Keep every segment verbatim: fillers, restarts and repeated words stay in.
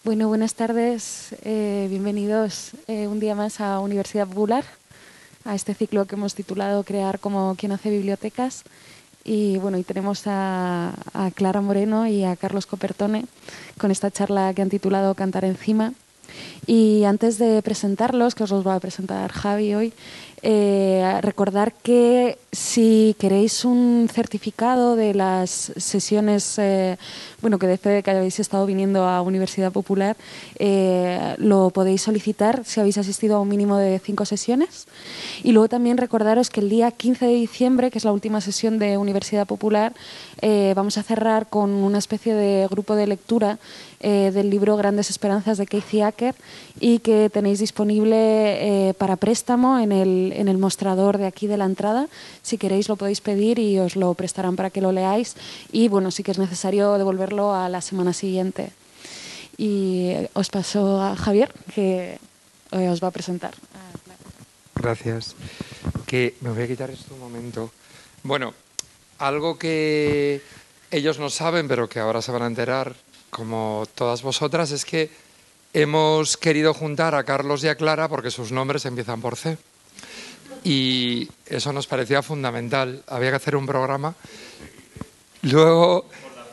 Bueno, buenas tardes. Eh, bienvenidos eh, un día más a Universidad Popular, a este ciclo que hemos titulado Crear como quien hace bibliotecas. Y bueno, y tenemos a, a Clara Moreno y a Carlos Copertone con esta charla que han titulado Cantar encima. Y antes de presentarlos, que os los va a presentar Javi hoy, eh, recordar que si queréis un certificado de las sesiones, eh, bueno, que desde que habéis estado viniendo a Universidad Popular, eh, lo podéis solicitar si habéis asistido a un mínimo de cinco sesiones. Y luego también recordaros que el día quince de diciembre, que es la última sesión de Universidad Popular, eh, vamos a cerrar con una especie de grupo de lectura eh, del libro Grandes Esperanzas de Casey Acker, y que tenéis disponible eh, para préstamo en el, en el mostrador de aquí de la entrada. Si queréis lo podéis pedir y os lo prestarán para que lo leáis, y bueno, sí que es necesario devolverlo a la semana siguiente. Y os paso a Javier, que os va a presentar. Gracias. Que me voy a quitar esto un momento. Bueno, algo que ellos no saben, pero que ahora se van a enterar, como todas vosotras, es que hemos querido juntar a Carlos y a Clara porque sus nombres empiezan por C. Y eso nos parecía fundamental. Había que hacer un programa. Luego,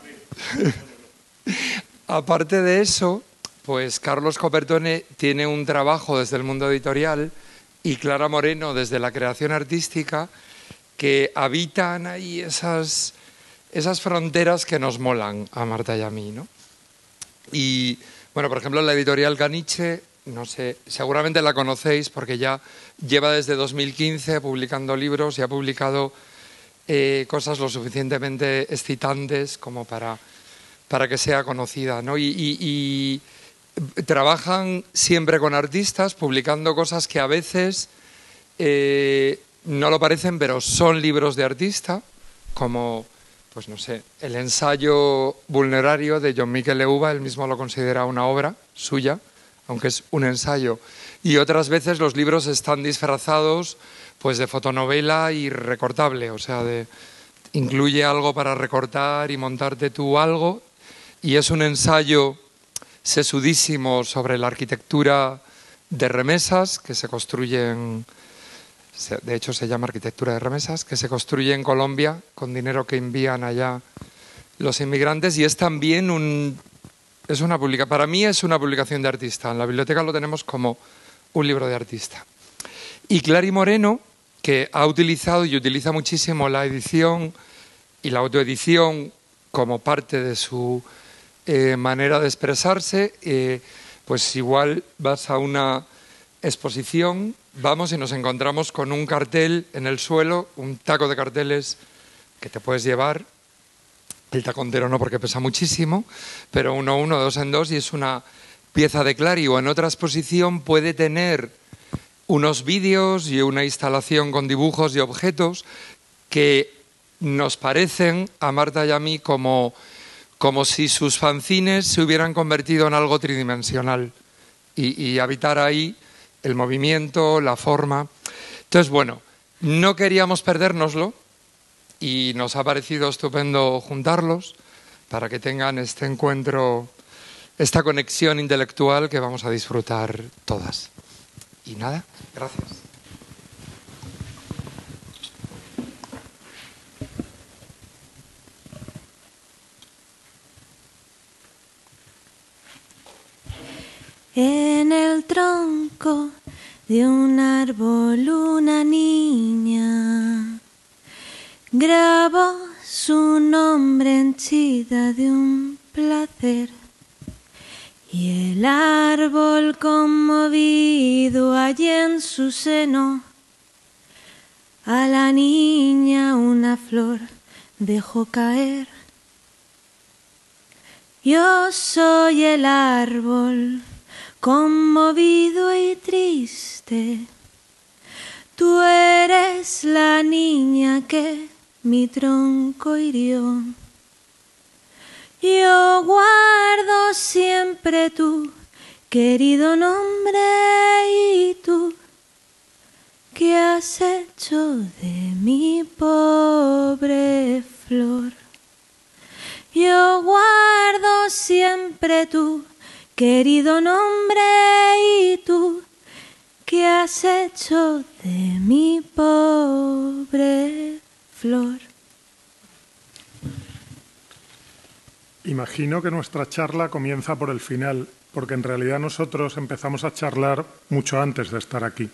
aparte de eso, pues Carlos Copertone tiene un trabajo desde el mundo editorial y Clara Moreno desde la creación artística, que habitan ahí esas, esas fronteras que nos molan a Marta y a mí, ¿no? Y, bueno, por ejemplo, la editorial Caniche, no sé, seguramente la conocéis porque ya lleva desde dos mil quince publicando libros y ha publicado eh, cosas lo suficientemente excitantes como para, para que sea conocida, ¿no? Y, y, y trabajan siempre con artistas, publicando cosas que a veces eh, no lo parecen, pero son libros de artista, como, pues no sé, el ensayo Vulnerario de Jon Miquel Euba, él mismo lo considera una obra suya, aunque es un ensayo. Y otras veces los libros están disfrazados pues de fotonovela y recortable, o sea, de, incluye algo para recortar y montarte tú algo, y es un ensayo sesudísimo sobre la arquitectura de remesas que se construye en, de hecho se llama arquitectura de remesas, que se construye en Colombia con dinero que envían allá los inmigrantes, y es también un, es una publica, para mí es una publicación de artista. En la biblioteca lo tenemos como un libro de artista. Y Clary Moreno, que ha utilizado y utiliza muchísimo la edición y la autoedición como parte de su Eh, manera de expresarse, eh, pues igual vas a una exposición, vamos y nos encontramos con un cartel en el suelo, un taco de carteles que te puedes llevar, el taco entero no porque pesa muchísimo, pero uno uno, dos en dos, y es una pieza de Clary. O en otra exposición puede tener unos vídeos y una instalación con dibujos y objetos que nos parecen a Marta y a mí como como si sus fanzines se hubieran convertido en algo tridimensional y, y habitar ahí el movimiento, la forma. Entonces, bueno, no queríamos perdérnoslo y nos ha parecido estupendo juntarlos para que tengan este encuentro, esta conexión intelectual que vamos a disfrutar todas. Y nada, gracias. En el tronco de un árbol una niña grabó su nombre henchida de un placer, y el árbol conmovido allí en su seno a la niña una flor dejó caer. Yo soy el árbol conmovido y triste, tú eres la niña que mi tronco hirió. Yo guardo siempre tu querido nombre, y tú, ¿qué has hecho de mi pobre flor? Yo guardo siempre tu querido nombre, y tú, ¿qué has hecho de mi pobre flor? Imagino que nuestra charla comienza por el final, porque en realidad nosotros empezamos a charlar mucho antes de estar aquí.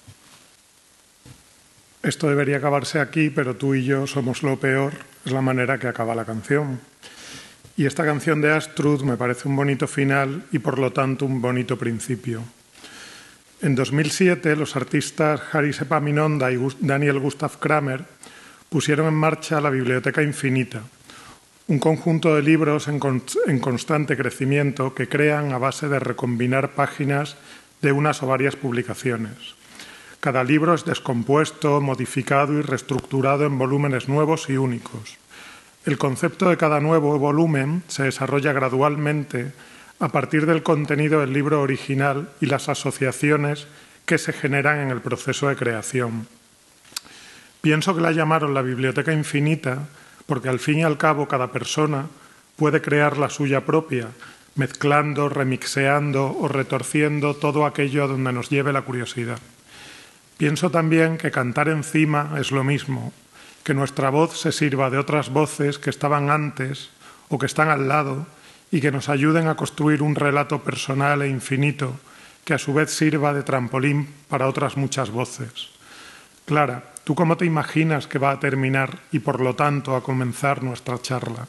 Esto debería acabarse aquí, pero tú y yo somos lo peor, es la manera que acaba la canción. Y esta canción de Astrud me parece un bonito final y por lo tanto un bonito principio. En dos mil siete los artistas Haris Epaminonda y Daniel Gustav Kramer pusieron en marcha la Biblioteca Infinita, un conjunto de libros en, con en constante crecimiento que crean a base de recombinar páginas de unas o varias publicaciones. Cada libro es descompuesto, modificado y reestructurado en volúmenes nuevos y únicos. El concepto de cada nuevo volumen se desarrolla gradualmente a partir del contenido del libro original y las asociaciones que se generan en el proceso de creación. Pienso que la llamaron la Biblioteca Infinita porque al fin y al cabo cada persona puede crear la suya propia, mezclando, remixeando o retorciendo todo aquello a donde nos lleve la curiosidad. Pienso también que cantar encima es lo mismo, que nuestra voz se sirva de otras voces que estaban antes o que están al lado y que nos ayuden a construir un relato personal e infinito que a su vez sirva de trampolín para otras muchas voces. Clara, ¿tú cómo te imaginas que va a terminar y por lo tanto a comenzar nuestra charla?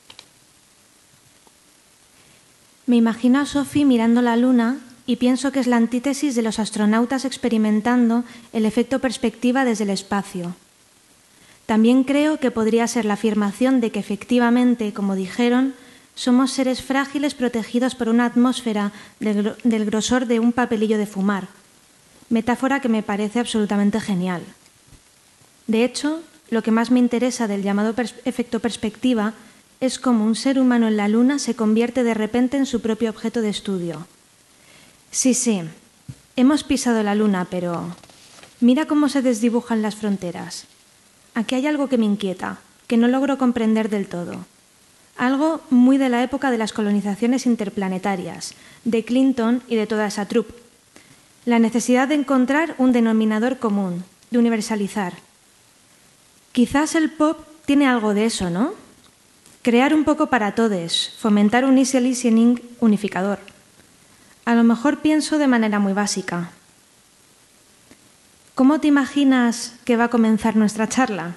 Me imagino a Sophie mirando la luna y pienso que es la antítesis de los astronautas experimentando el efecto perspectiva desde el espacio. También creo que podría ser la afirmación de que efectivamente, como dijeron, somos seres frágiles protegidos por una atmósfera del, del grosor de un papelillo de fumar, metáfora que me parece absolutamente genial. De hecho, lo que más me interesa del llamado pers- efecto perspectiva es cómo un ser humano en la Luna se convierte de repente en su propio objeto de estudio. Sí, sí, hemos pisado la Luna, pero mira cómo se desdibujan las fronteras. Aquí hay algo que me inquieta, que no logro comprender del todo. Algo muy de la época de las colonizaciones interplanetarias, de Clinton y de toda esa troupe. La necesidad de encontrar un denominador común, de universalizar. Quizás el pop tiene algo de eso, ¿no? Crear un poco para todos, fomentar un easy listening unificador. A lo mejor pienso de manera muy básica. ¿Cómo te imaginas que va a comenzar nuestra charla?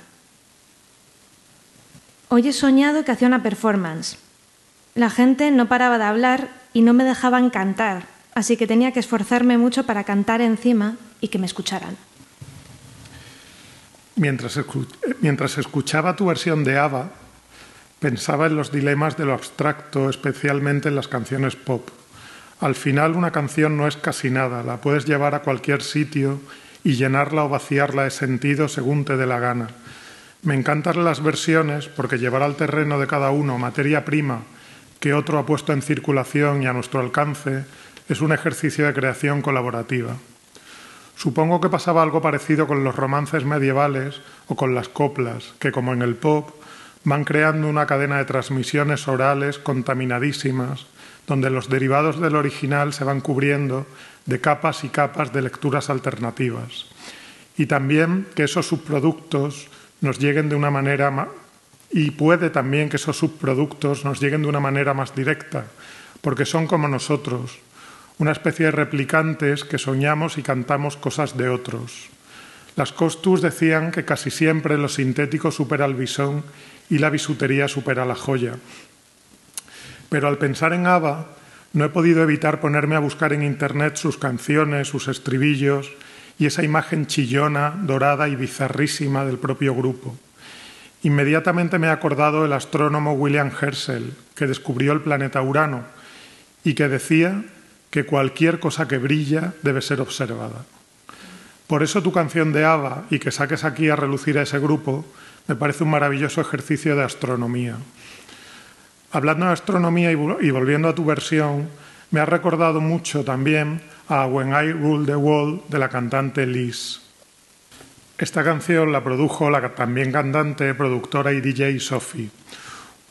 Hoy he soñado que hacía una performance. La gente no paraba de hablar y no me dejaban cantar, así que tenía que esforzarme mucho para cantar encima y que me escucharan. Mientras, escu mientras escuchaba tu versión de ABBA, pensaba en los dilemas de lo abstracto, especialmente en las canciones pop. Al final, una canción no es casi nada, la puedes llevar a cualquier sitio y llenarla o vaciarla de sentido según te dé la gana. Me encantan las versiones porque llevar al terreno de cada uno materia prima que otro ha puesto en circulación y a nuestro alcance es un ejercicio de creación colaborativa. Supongo que pasaba algo parecido con los romances medievales o con las coplas, que como en el pop van creando una cadena de transmisiones orales contaminadísimas, donde los derivados del original se van cubriendo de capas y capas de lecturas alternativas. Y también que esos subproductos nos lleguen de una manera más, y puede también que esos subproductos nos lleguen de una manera más directa, porque son como nosotros, una especie de replicantes que soñamos y cantamos cosas de otros. Las Costus decían que casi siempre lo sintético supera el bisón y la bisutería supera la joya. Pero al pensar en ABBA, no he podido evitar ponerme a buscar en Internet sus canciones, sus estribillos y esa imagen chillona, dorada y bizarrísima del propio grupo. Inmediatamente me he acordado del astrónomo William Herschel, que descubrió el planeta Urano y que decía que cualquier cosa que brilla debe ser observada. Por eso tu canción de ABBA y que saques aquí a relucir a ese grupo me parece un maravilloso ejercicio de astronomía. Hablando de astronomía y volviendo a tu versión, me ha recordado mucho también a When I Rule the World de la cantante Liz. Esta canción la produjo la también cantante, productora y D J Sophie.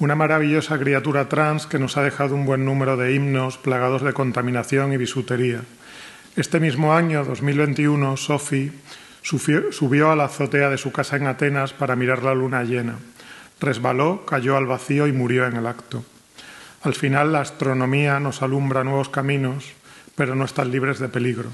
una maravillosa criatura trans que nos ha dejado un buen número de himnos plagados de contaminación y bisutería. Este mismo año, dos mil veintiuno, Sophie subió a la azotea de su casa en Atenas para mirar la luna llena. Resbaló, cayó al vacío y murió en el acto. Al final, la astronomía nos alumbra nuevos caminos, pero no están libres de peligro.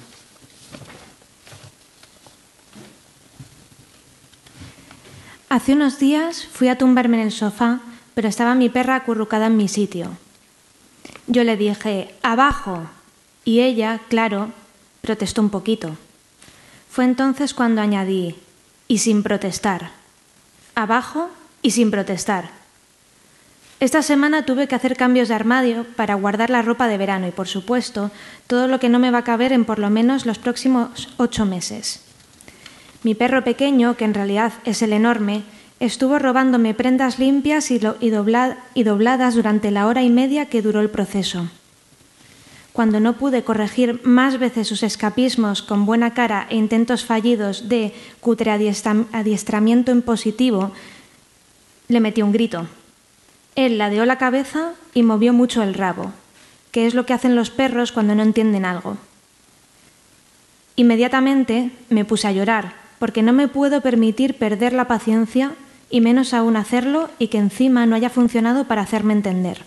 Hace unos días fui a tumbarme en el sofá, pero estaba mi perra acurrucada en mi sitio. Yo le dije, ¡abajo! Y ella, claro, protestó un poquito. Fue entonces cuando añadí, y sin protestar. Abajo y sin protestar. Esta semana tuve que hacer cambios de armario para guardar la ropa de verano y, por supuesto, todo lo que no me va a caber en por lo menos los próximos ocho meses. Mi perro pequeño, que en realidad es el enorme, estuvo robándome prendas limpias y, y, dobla, y dobladas durante la hora y media que duró el proceso. Cuando no pude corregir más veces sus escapismos con buena cara e intentos fallidos de cutre adiestramiento en positivo, le metí un grito. Él ladeó la cabeza y movió mucho el rabo, que es lo que hacen los perros cuando no entienden algo. Inmediatamente me puse a llorar, porque no me puedo permitir perder la paciencia y menos aún hacerlo y que encima no haya funcionado para hacerme entender.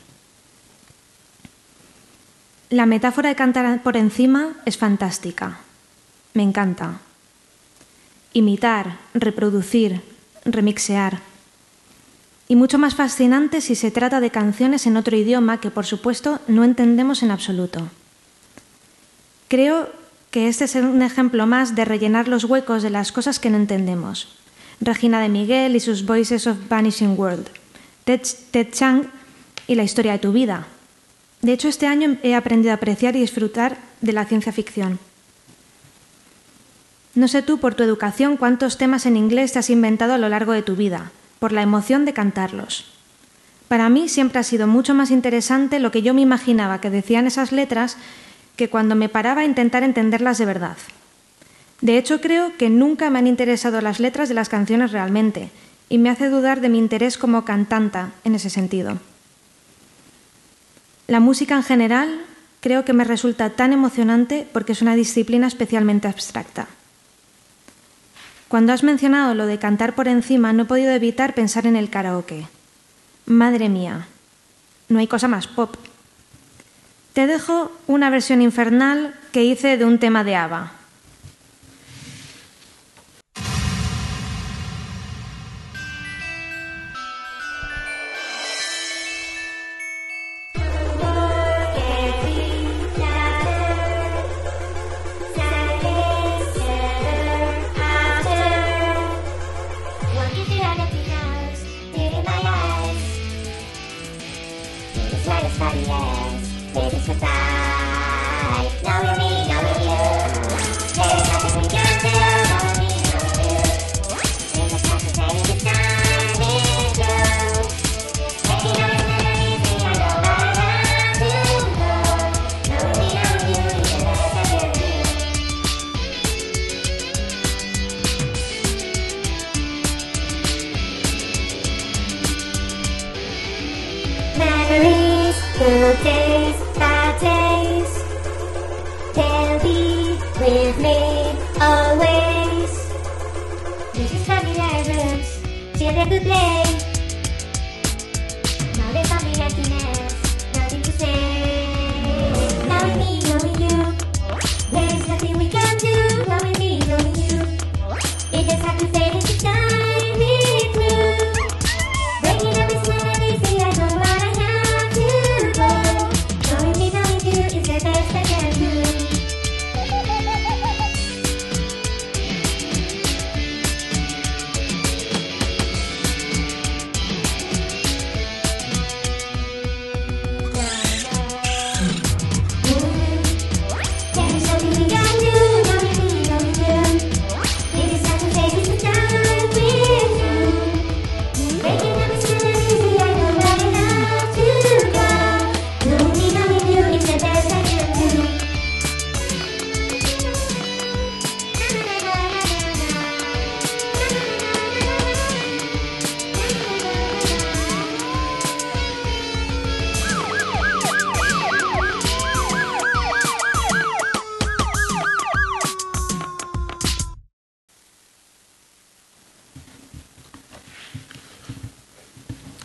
La metáfora de cantar por encima es fantástica. Me encanta. Imitar, reproducir, remixear. Y mucho más fascinante si se trata de canciones en otro idioma que, por supuesto, no entendemos en absoluto. Creo que este es un ejemplo más de rellenar los huecos de las cosas que no entendemos. Regina de Miguel y sus Voices of Vanishing World, Ted, Ted Chiang y La historia de tu vida. De hecho, este año he aprendido a apreciar y disfrutar de la ciencia ficción. No sé tú, por tu educación, cuántos temas en inglés te has inventado a lo largo de tu vida, por la emoción de cantarlos. Para mí siempre ha sido mucho más interesante lo que yo me imaginaba que decían esas letras que cuando me paraba a intentar entenderlas de verdad. De hecho, creo que nunca me han interesado las letras de las canciones realmente, y me hace dudar de mi interés como cantanta en ese sentido. La música en general creo que me resulta tan emocionante porque es una disciplina especialmente abstracta. Cuando has mencionado lo de cantar por encima, no he podido evitar pensar en el karaoke. Madre mía, no hay cosa más pop. Te dejo una versión infernal que hice de un tema de ABBA. Good days, bad days, they'll be with me always. This is family rooms, children to play. Now there's only emptiness, nothing to say. Now with me, knowing you, there's nothing we can do. Now with me, knowing you, it just have to fade into time, really through. Breaking up this melody, see I know what I have to go. Knowing me, knowing you is the best I can do.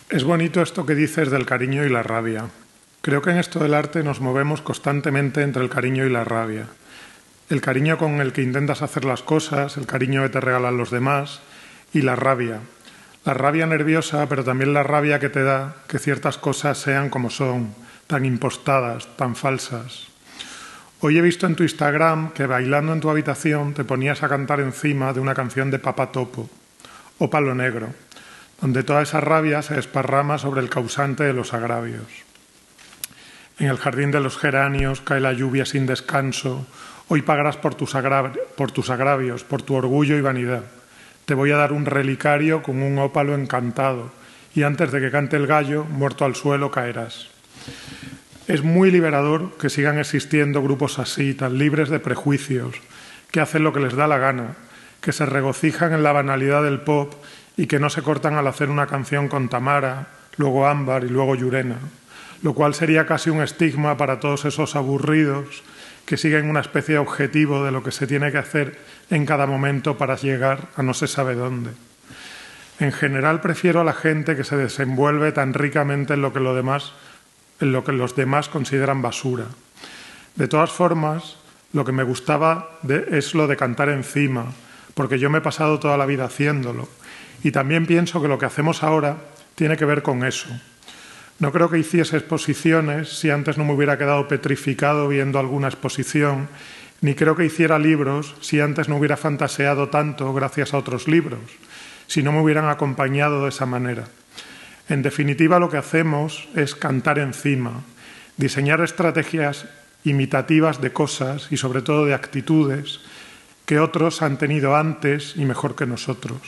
Es bonito esto que dices del cariño y la rabia. Creo que en esto del arte nos movemos constantemente entre el cariño y la rabia. El cariño con el que intentas hacer las cosas, el cariño que te regalan los demás y la rabia. La rabia nerviosa, pero también la rabia que te da que ciertas cosas sean como son, tan impostadas, tan falsas. Hoy he visto en tu Instagram que bailando en tu habitación te ponías a cantar encima de una canción de Papá Topo, o Palo Negro, donde toda esa rabia se desparrama sobre el causante de los agravios. En el jardín de los geranios cae la lluvia sin descanso. Hoy pagarás por tus, agra- por tus agravios, por tu orgullo y vanidad. Te voy a dar un relicario con un ópalo encantado y antes de que cante el gallo, muerto al suelo caerás. Es muy liberador que sigan existiendo grupos así, tan libres de prejuicios, que hacen lo que les da la gana, que se regocijan en la banalidad del pop y que no se cortan al hacer una canción con Tamara, luego Ámbar y luego Llurena, lo cual sería casi un estigma para todos esos aburridos que siguen una especie de objetivo de lo que se tiene que hacer en cada momento para llegar a no se sabe dónde. En general prefiero a la gente que se desenvuelve tan ricamente en lo que, lo demás, en lo que los demás consideran basura. De todas formas, lo que me gustaba de, es lo de cantar encima, porque yo me he pasado toda la vida haciéndolo. Y también pienso que lo que hacemos ahora tiene que ver con eso. No creo que hiciese exposiciones si antes no me hubiera quedado petrificado viendo alguna exposición, ni creo que hiciera libros si antes no hubiera fantaseado tanto gracias a otros libros, si no me hubieran acompañado de esa manera. En definitiva, lo que hacemos es cantar encima, diseñar estrategias imitativas de cosas y sobre todo de actitudes que otros han tenido antes y mejor que nosotros.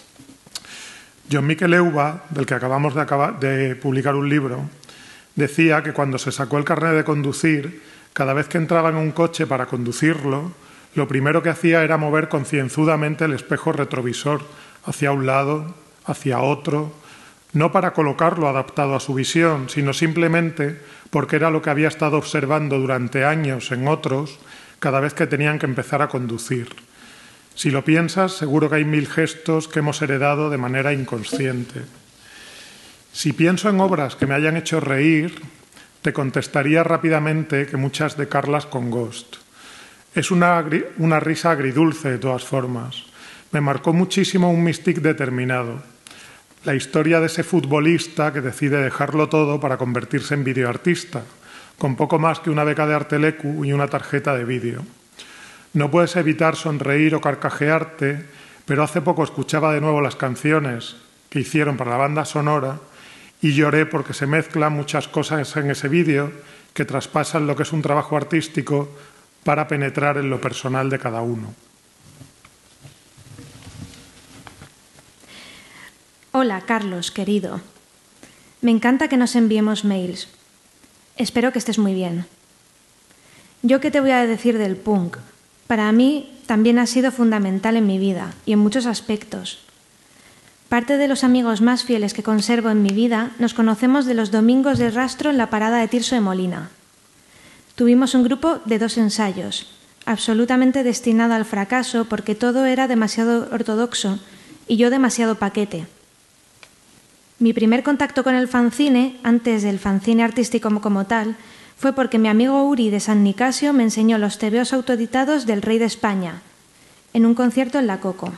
John Miquel Euba, del que acabamos de, acabar, de publicar un libro, decía que cuando se sacó el carnet de conducir, cada vez que entraba en un coche para conducirlo, lo primero que hacía era mover concienzudamente el espejo retrovisor hacia un lado, hacia otro, no para colocarlo adaptado a su visión, sino simplemente porque era lo que había estado observando durante años en otros cada vez que tenían que empezar a conducir. Si lo piensas, seguro que hay mil gestos que hemos heredado de manera inconsciente. Si pienso en obras que me hayan hecho reír, te contestaría rápidamente que muchas de Carlas Congost. Es una, una risa agridulce de todas formas. Me marcó muchísimo un mystique determinado. La historia de ese futbolista que decide dejarlo todo para convertirse en videoartista, con poco más que una beca de Artelecu y una tarjeta de vídeo. No puedes evitar sonreír o carcajearte, pero hace poco escuchaba de nuevo las canciones que hicieron para la banda sonora y lloré porque se mezclan muchas cosas en ese vídeo que traspasan lo que es un trabajo artístico para penetrar en lo personal de cada uno. Hola, Carlos, querido. Me encanta que nos enviemos mails. Espero que estés muy bien. ¿Yo qué te voy a decir del punk? Para mí también ha sido fundamental en mi vida y en muchos aspectos. Parte de los amigos más fieles que conservo en mi vida nos conocemos de los domingos de rastro en la parada de Tirso de Molina. Tuvimos un grupo de dos ensayos, absolutamente destinado al fracaso porque todo era demasiado ortodoxo y yo demasiado paquete. Mi primer contacto con el fanzine, antes del fanzine artístico como tal, fue porque mi amigo Uri de San Nicasio me enseñó los tebeos autoeditados del Rey de España, en un concierto en la Coco.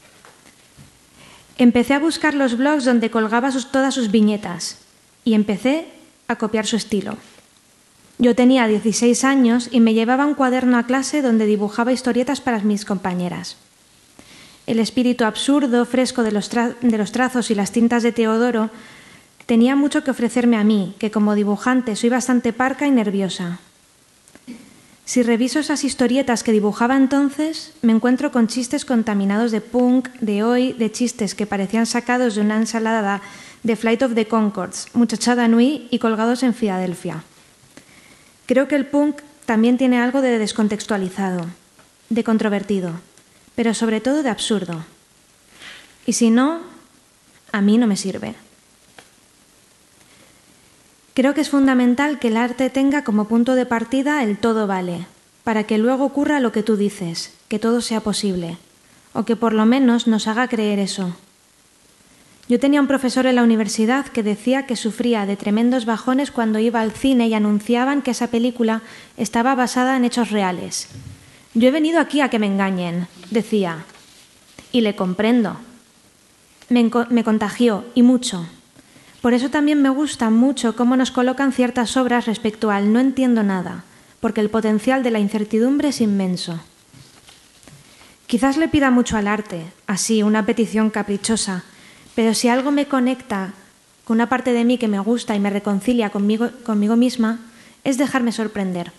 Empecé a buscar los blogs donde colgaba sus, todas sus viñetas y empecé a copiar su estilo. Yo tenía dieciséis años y me llevaba un cuaderno a clase donde dibujaba historietas para mis compañeras. El espíritu absurdo, fresco de los, tra- de los trazos y las tintas de Teodoro tenía mucho que ofrecerme a mí, que como dibujante soy bastante parca y nerviosa. Si reviso esas historietas que dibujaba entonces, me encuentro con chistes contaminados de punk, de hoy, de chistes que parecían sacados de una ensalada de Flight of the Conchords, Muchachada Nui y colgados en Filadelfia. Creo que el punk también tiene algo de descontextualizado, de controvertido, pero sobre todo de absurdo. Y si no, a mí no me sirve. Creo que es fundamental que el arte tenga como punto de partida el todo vale, para que luego ocurra lo que tú dices, que todo sea posible, o que por lo menos nos haga creer eso. Yo tenía un profesor en la universidad que decía que sufría de tremendos bajones cuando iba al cine y anunciaban que esa película estaba basada en hechos reales. Yo he venido aquí a que me engañen, decía, y le comprendo. Me, me contagió, y mucho. Por eso también me gusta mucho cómo nos colocan ciertas obras respecto al no entiendo nada, porque el potencial de la incertidumbre es inmenso. Quizás le pida mucho al arte, así, una petición caprichosa, pero si algo me conecta con una parte de mí que me gusta y me reconcilia conmigo, conmigo misma, es dejarme sorprender.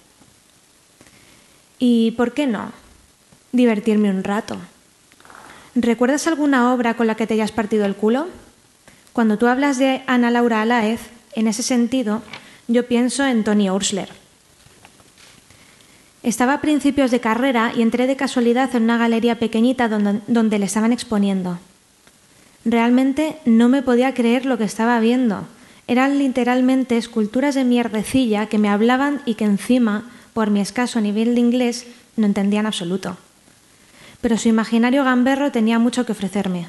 ¿Y por qué no? Divertirme un rato. ¿Recuerdas alguna obra con la que te hayas partido el culo? Cuando tú hablas de Ana Laura Alaez, en ese sentido, yo pienso en Toni Ursler. Estaba a principios de carrera y entré de casualidad en una galería pequeñita donde, donde le estaban exponiendo. Realmente no me podía creer lo que estaba viendo. Eran literalmente esculturas de mierdecilla que me hablaban y que encima, por mi escaso nivel de inglés, no entendía en absoluto. Pero su imaginario gamberro tenía mucho que ofrecerme.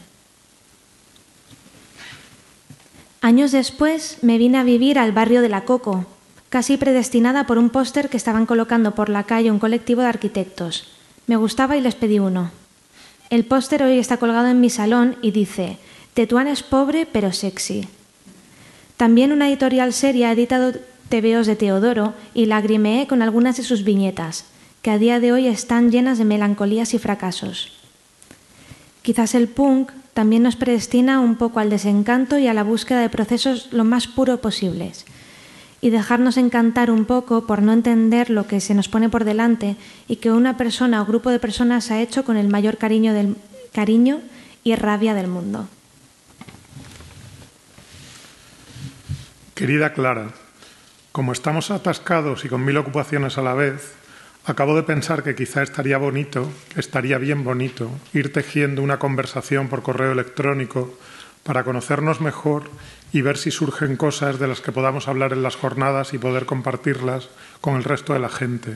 Años después me vine a vivir al barrio de La Coco, casi predestinada por un póster que estaban colocando por la calle un colectivo de arquitectos. Me gustaba y les pedí uno. El póster hoy está colgado en mi salón y dice: Tetuán es pobre pero sexy. También una editorial seria ha editado tebeos de Teodoro y lagrimeé con algunas de sus viñetas, que a día de hoy están llenas de melancolías y fracasos. Quizás el punk también nos predestina un poco al desencanto y a la búsqueda de procesos lo más puro posibles, y dejarnos encantar un poco por no entender lo que se nos pone por delante y que una persona o grupo de personas ha hecho con el mayor cariño, del, cariño y rabia del mundo. Querida Clara, como estamos atascados y con mil ocupaciones a la vez, acabo de pensar que quizá estaría bonito, estaría bien bonito, ir tejiendo una conversación por correo electrónico para conocernos mejor y ver si surgen cosas de las que podamos hablar en las jornadas y poder compartirlas con el resto de la gente.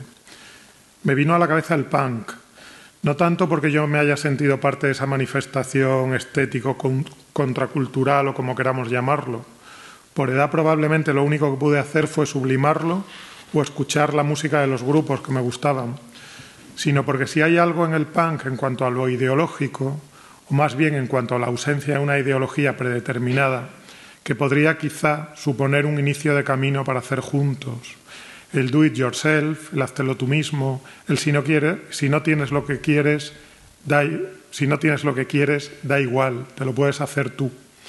Me vino a la cabeza el punk, no tanto porque yo me haya sentido parte de esa manifestación estético-contracultural o como queramos llamarlo. Por edad probablemente lo único que pude hacer fue sublimarlo o escuchar la música de los grupos que me gustaban, sino porque si hay algo en el punk en cuanto a lo ideológico, o más bien en cuanto a la ausencia de una ideología predeterminada, que podría quizá suponer un inicio de camino para hacer juntos. El do it yourself, el hazlo tú mismo, el si no quieres, si no tienes lo que quieres, da, si no tienes lo que quieres, da igual, te lo puedes hacer tú.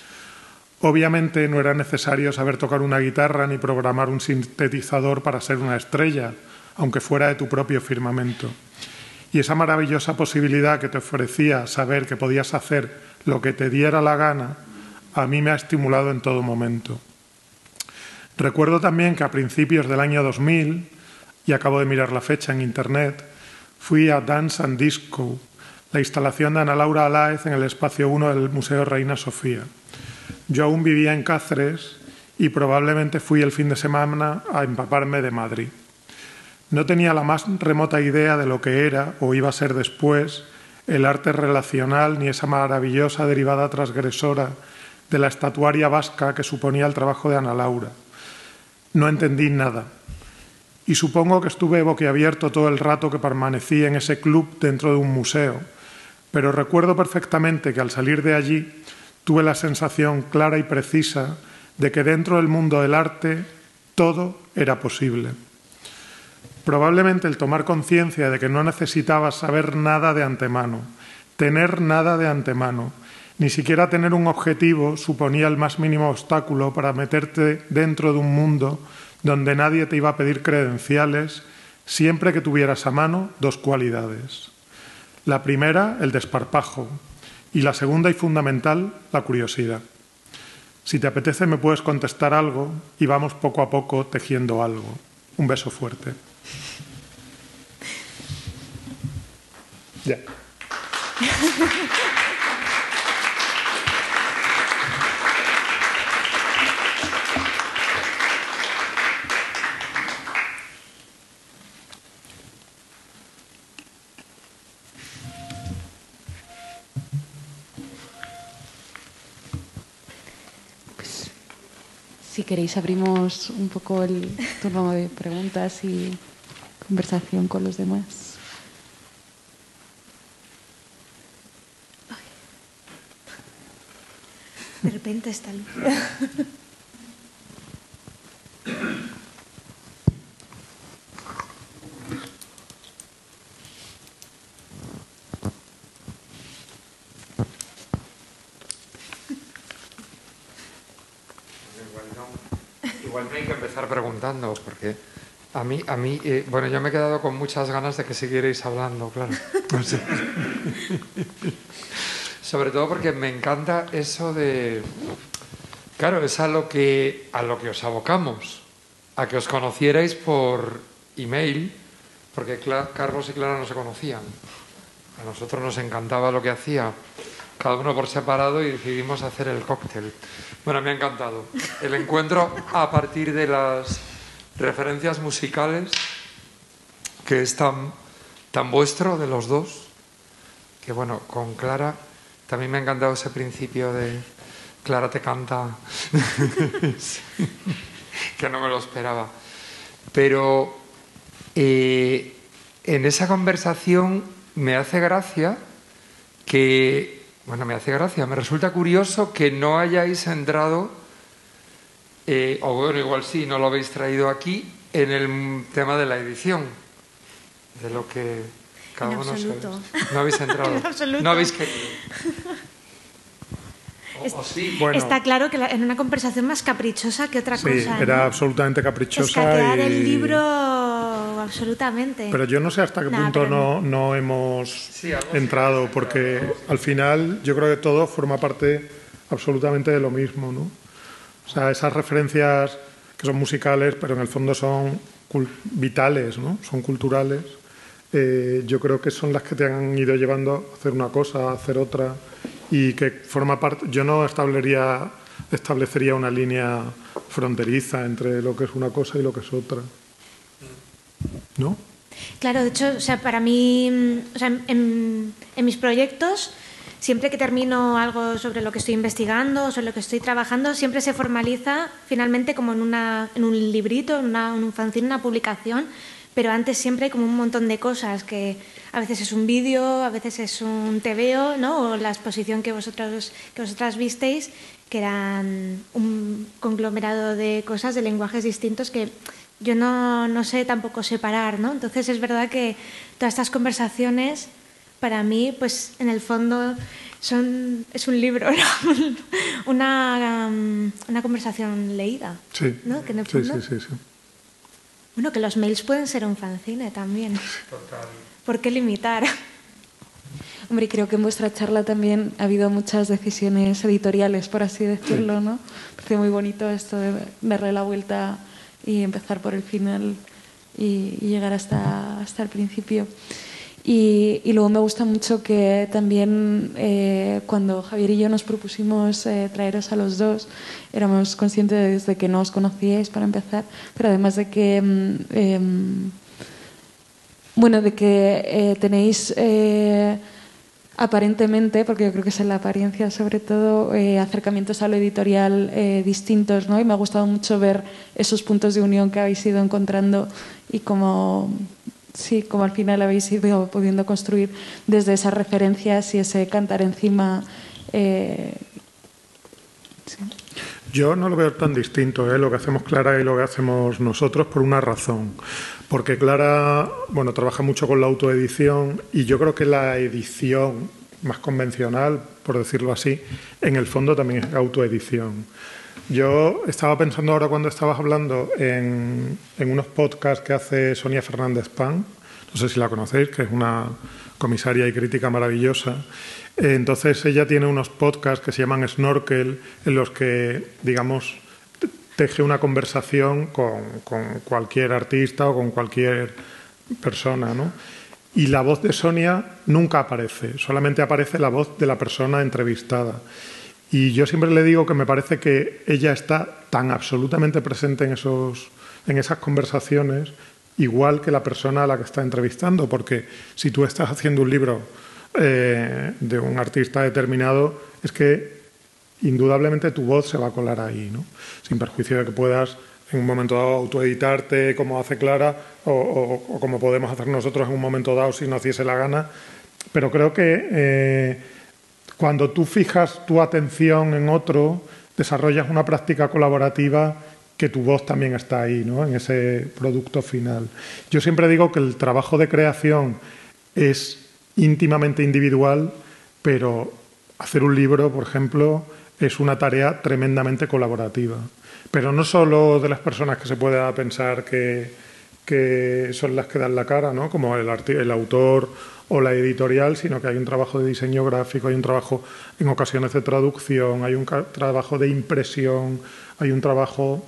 Obviamente no era necesario saber tocar una guitarra ni programar un sintetizador para ser una estrella, aunque fuera de tu propio firmamento. Y esa maravillosa posibilidad que te ofrecía saber que podías hacer lo que te diera la gana, a mí me ha estimulado en todo momento. Recuerdo también que a principios del año dos mil, y acabo de mirar la fecha en internet, fui a Dance and Disco, la instalación de Ana Laura Alaez en el espacio uno del Museo Reina Sofía. Yo aún vivía en Cáceres y probablemente fui el fin de semana a empaparme de Madrid. No tenía la más remota idea de lo que era o iba a ser después el arte relacional ni esa maravillosa derivada transgresora de la estatuaria vasca que suponía el trabajo de Ana Laura. No entendí nada y supongo que estuve boquiabierto todo el rato que permanecí en ese club dentro de un museo, pero recuerdo perfectamente que al salir de allí tuve la sensación clara y precisa de que dentro del mundo del arte todo era posible. Probablemente el tomar conciencia de que no necesitabas saber nada de antemano, tener nada de antemano, ni siquiera tener un objetivo suponía el más mínimo obstáculo para meterte dentro de un mundo donde nadie te iba a pedir credenciales, siempre que tuvieras a mano dos cualidades. La primera, el desparpajo, y la segunda y fundamental, la curiosidad. Si te apetece me puedes contestar algo y vamos poco a poco tejiendo algo. Un beso fuerte. Ya. si queréis abrimos un poco el turno de preguntas y conversación con los demás. De repente está luz. Igual no hay que empezar preguntando, porque a mí, a mí eh, bueno, yo me he quedado con muchas ganas de que siguierais hablando, claro. No sé. Sobre todo porque me encanta eso de... Claro, es a lo que, a lo que os abocamos, a que os conocierais por email, porque Cla- Carlos y Clara no se conocían. A nosotros nos encantaba lo que hacía, cada uno por separado, y decidimos hacer el cóctel. Bueno, me ha encantado. El encuentro a partir de las referencias musicales, que es tan, tan vuestro de los dos, que bueno, con Clara también me ha encantado ese principio de Clara te canta, sí, que no me lo esperaba. Pero eh, en esa conversación me hace gracia que... Bueno, me hace gracia, me resulta curioso que no hayáis entrado, eh, o bueno, igual sí, no lo habéis traído aquí, en el tema de la edición, de lo que cada En uno absoluto. sabe. No habéis entrado. En absoluto. No habéis querido. O, o sí. Bueno, Está claro que la- en una conversación más caprichosa que otra sí, cosa. era ¿no? absolutamente caprichosa. Escaquear y... el libro absolutamente. Pero yo no sé hasta qué Nah, punto pero no, no hemos Sí, algo sí entrado, hemos porque entrado, algo sí. al final yo creo que todo forma parte absolutamente de lo mismo, ¿no? O sea, esas referencias que son musicales, pero en el fondo son cul- vitales, ¿no? Son culturales. Eh, yo creo que son las que te han ido llevando a hacer una cosa, a hacer otra, y que forma parte... Yo no establecería, establecería una línea fronteriza entre lo que es una cosa y lo que es otra. ¿No? Claro, de hecho, o sea, para mí, mm, o sea, en, en mis proyectos, siempre que termino algo sobre lo que estoy investigando, sobre lo que estoy trabajando, siempre se formaliza finalmente como en, una, en un librito, en, una, en un fanzine, una publicación, pero antes siempre hay como un montón de cosas, que a veces es un vídeo, a veces es un tebeo, ¿no? O la exposición que vosotros, que vosotras visteis, que eran un conglomerado de cosas, de lenguajes distintos que yo no, no sé tampoco separar, ¿no? Entonces es verdad que todas estas conversaciones, para mí, pues en el fondo son, es un libro, ¿no? una, um, una conversación leída, Sí, ¿no? Que en el sí, fondo, sí, sí, sí. Bueno, que los mails pueden ser un fanzine también. Total. ¿Por qué limitar? Hombre, creo que en vuestra charla también ha habido muchas decisiones editoriales, por así decirlo, ¿no? Me parece muy bonito esto de darle la vuelta y empezar por el final y, y llegar hasta, hasta el principio. Y, y luego me gusta mucho que también eh, cuando Javier y yo nos propusimos eh, traeros a los dos, éramos conscientes de que no os conocíais para empezar, pero además de que... mm, em, bueno, de que eh, tenéis eh, aparentemente, porque yo creo que es en la apariencia sobre todo, eh, acercamientos a lo editorial eh, distintos, ¿no? Y me ha gustado mucho ver esos puntos de unión que habéis ido encontrando y cómo, sí, como al final habéis ido pudiendo construir desde esas referencias y ese cantar encima. Eh, sí. Yo no lo veo tan distinto, ¿eh? Lo que hacemos Clara y lo que hacemos nosotros, por una razón. Porque Clara, bueno, trabaja mucho con la autoedición, y yo creo que la edición más convencional, por decirlo así, en el fondo también es autoedición. Yo estaba pensando ahora cuando estabas hablando en, en unos podcasts que hace Sonia Fernández Pan, no sé si la conocéis, que es una comisaria y crítica maravillosa. Entonces ella tiene unos podcasts que se llaman Snorkel, en los que, digamos, teje una conversación con, con cualquier artista o con cualquier persona, ¿no? Y la voz de Sonia nunca aparece, solamente aparece la voz de la persona entrevistada. Y yo siempre le digo que me parece que ella está tan absolutamente presente en, esos, en esas conversaciones, igual que la persona a la que está entrevistando, porque si tú estás haciendo un libro eh, de un artista determinado, es que indudablemente tu voz se va a colar ahí, ¿no? Sin perjuicio de que puedas en un momento dado autoeditarte como hace Clara o, o, o como podemos hacer nosotros en un momento dado si nos hiciese la gana. Pero creo que eh, cuando tú fijas tu atención en otro, desarrollas una práctica colaborativa que tu voz también está ahí, ¿no? En ese producto final. Yo siempre digo que el trabajo de creación es íntimamente individual, pero hacer un libro, por ejemplo, es una tarea tremendamente colaborativa. Pero no solo de las personas que se pueda pensar que, que son las que dan la cara, ¿no? Como el, el autor o la editorial, sino que hay un trabajo de diseño gráfico, hay un trabajo en ocasiones de traducción, hay un trabajo de impresión, hay un trabajo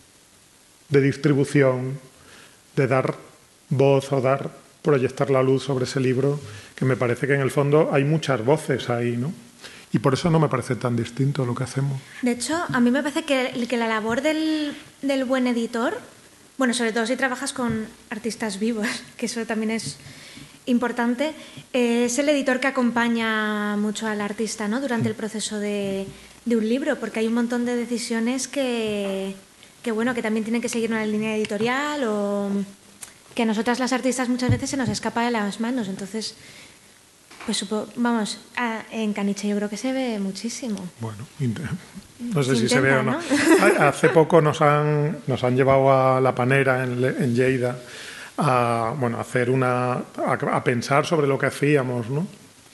de distribución, de dar voz o dar, proyectar la luz sobre ese libro, que me parece que en el fondo hay muchas voces ahí, ¿no? Y por eso no me parece tan distinto lo que hacemos. De hecho, a mí me parece que, que la labor del, del buen editor, bueno, sobre todo si trabajas con artistas vivos, que eso también es importante, eh, es el editor que acompaña mucho al artista, ¿no? Durante el proceso de, de un libro, porque hay un montón de decisiones que, que, bueno, que también tienen que seguir una línea editorial o que a nosotras las artistas muchas veces se nos escapa de las manos. Entonces, pues supo, vamos, a, en Caniche yo creo que se ve muchísimo. Bueno, no sé se si intenta, se ve o no. ¿no? Hace poco nos han, nos han llevado a La Panera en, en Lleida a, bueno, a hacer una, a, a pensar sobre lo que hacíamos, ¿no?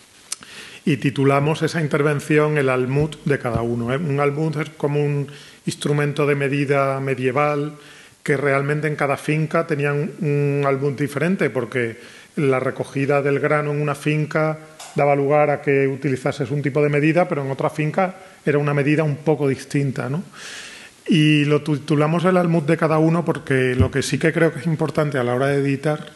Y titulamos esa intervención el almud de cada uno. ¿eh? Un almud es como un instrumento de medida medieval que realmente en cada finca tenían un almud diferente, porque la recogida del grano en una finca daba lugar a que utilizases un tipo de medida, pero en otra finca era una medida un poco distinta, ¿no? Y lo titulamos el almud de cada uno porque lo que sí que creo que es importante a la hora de editar,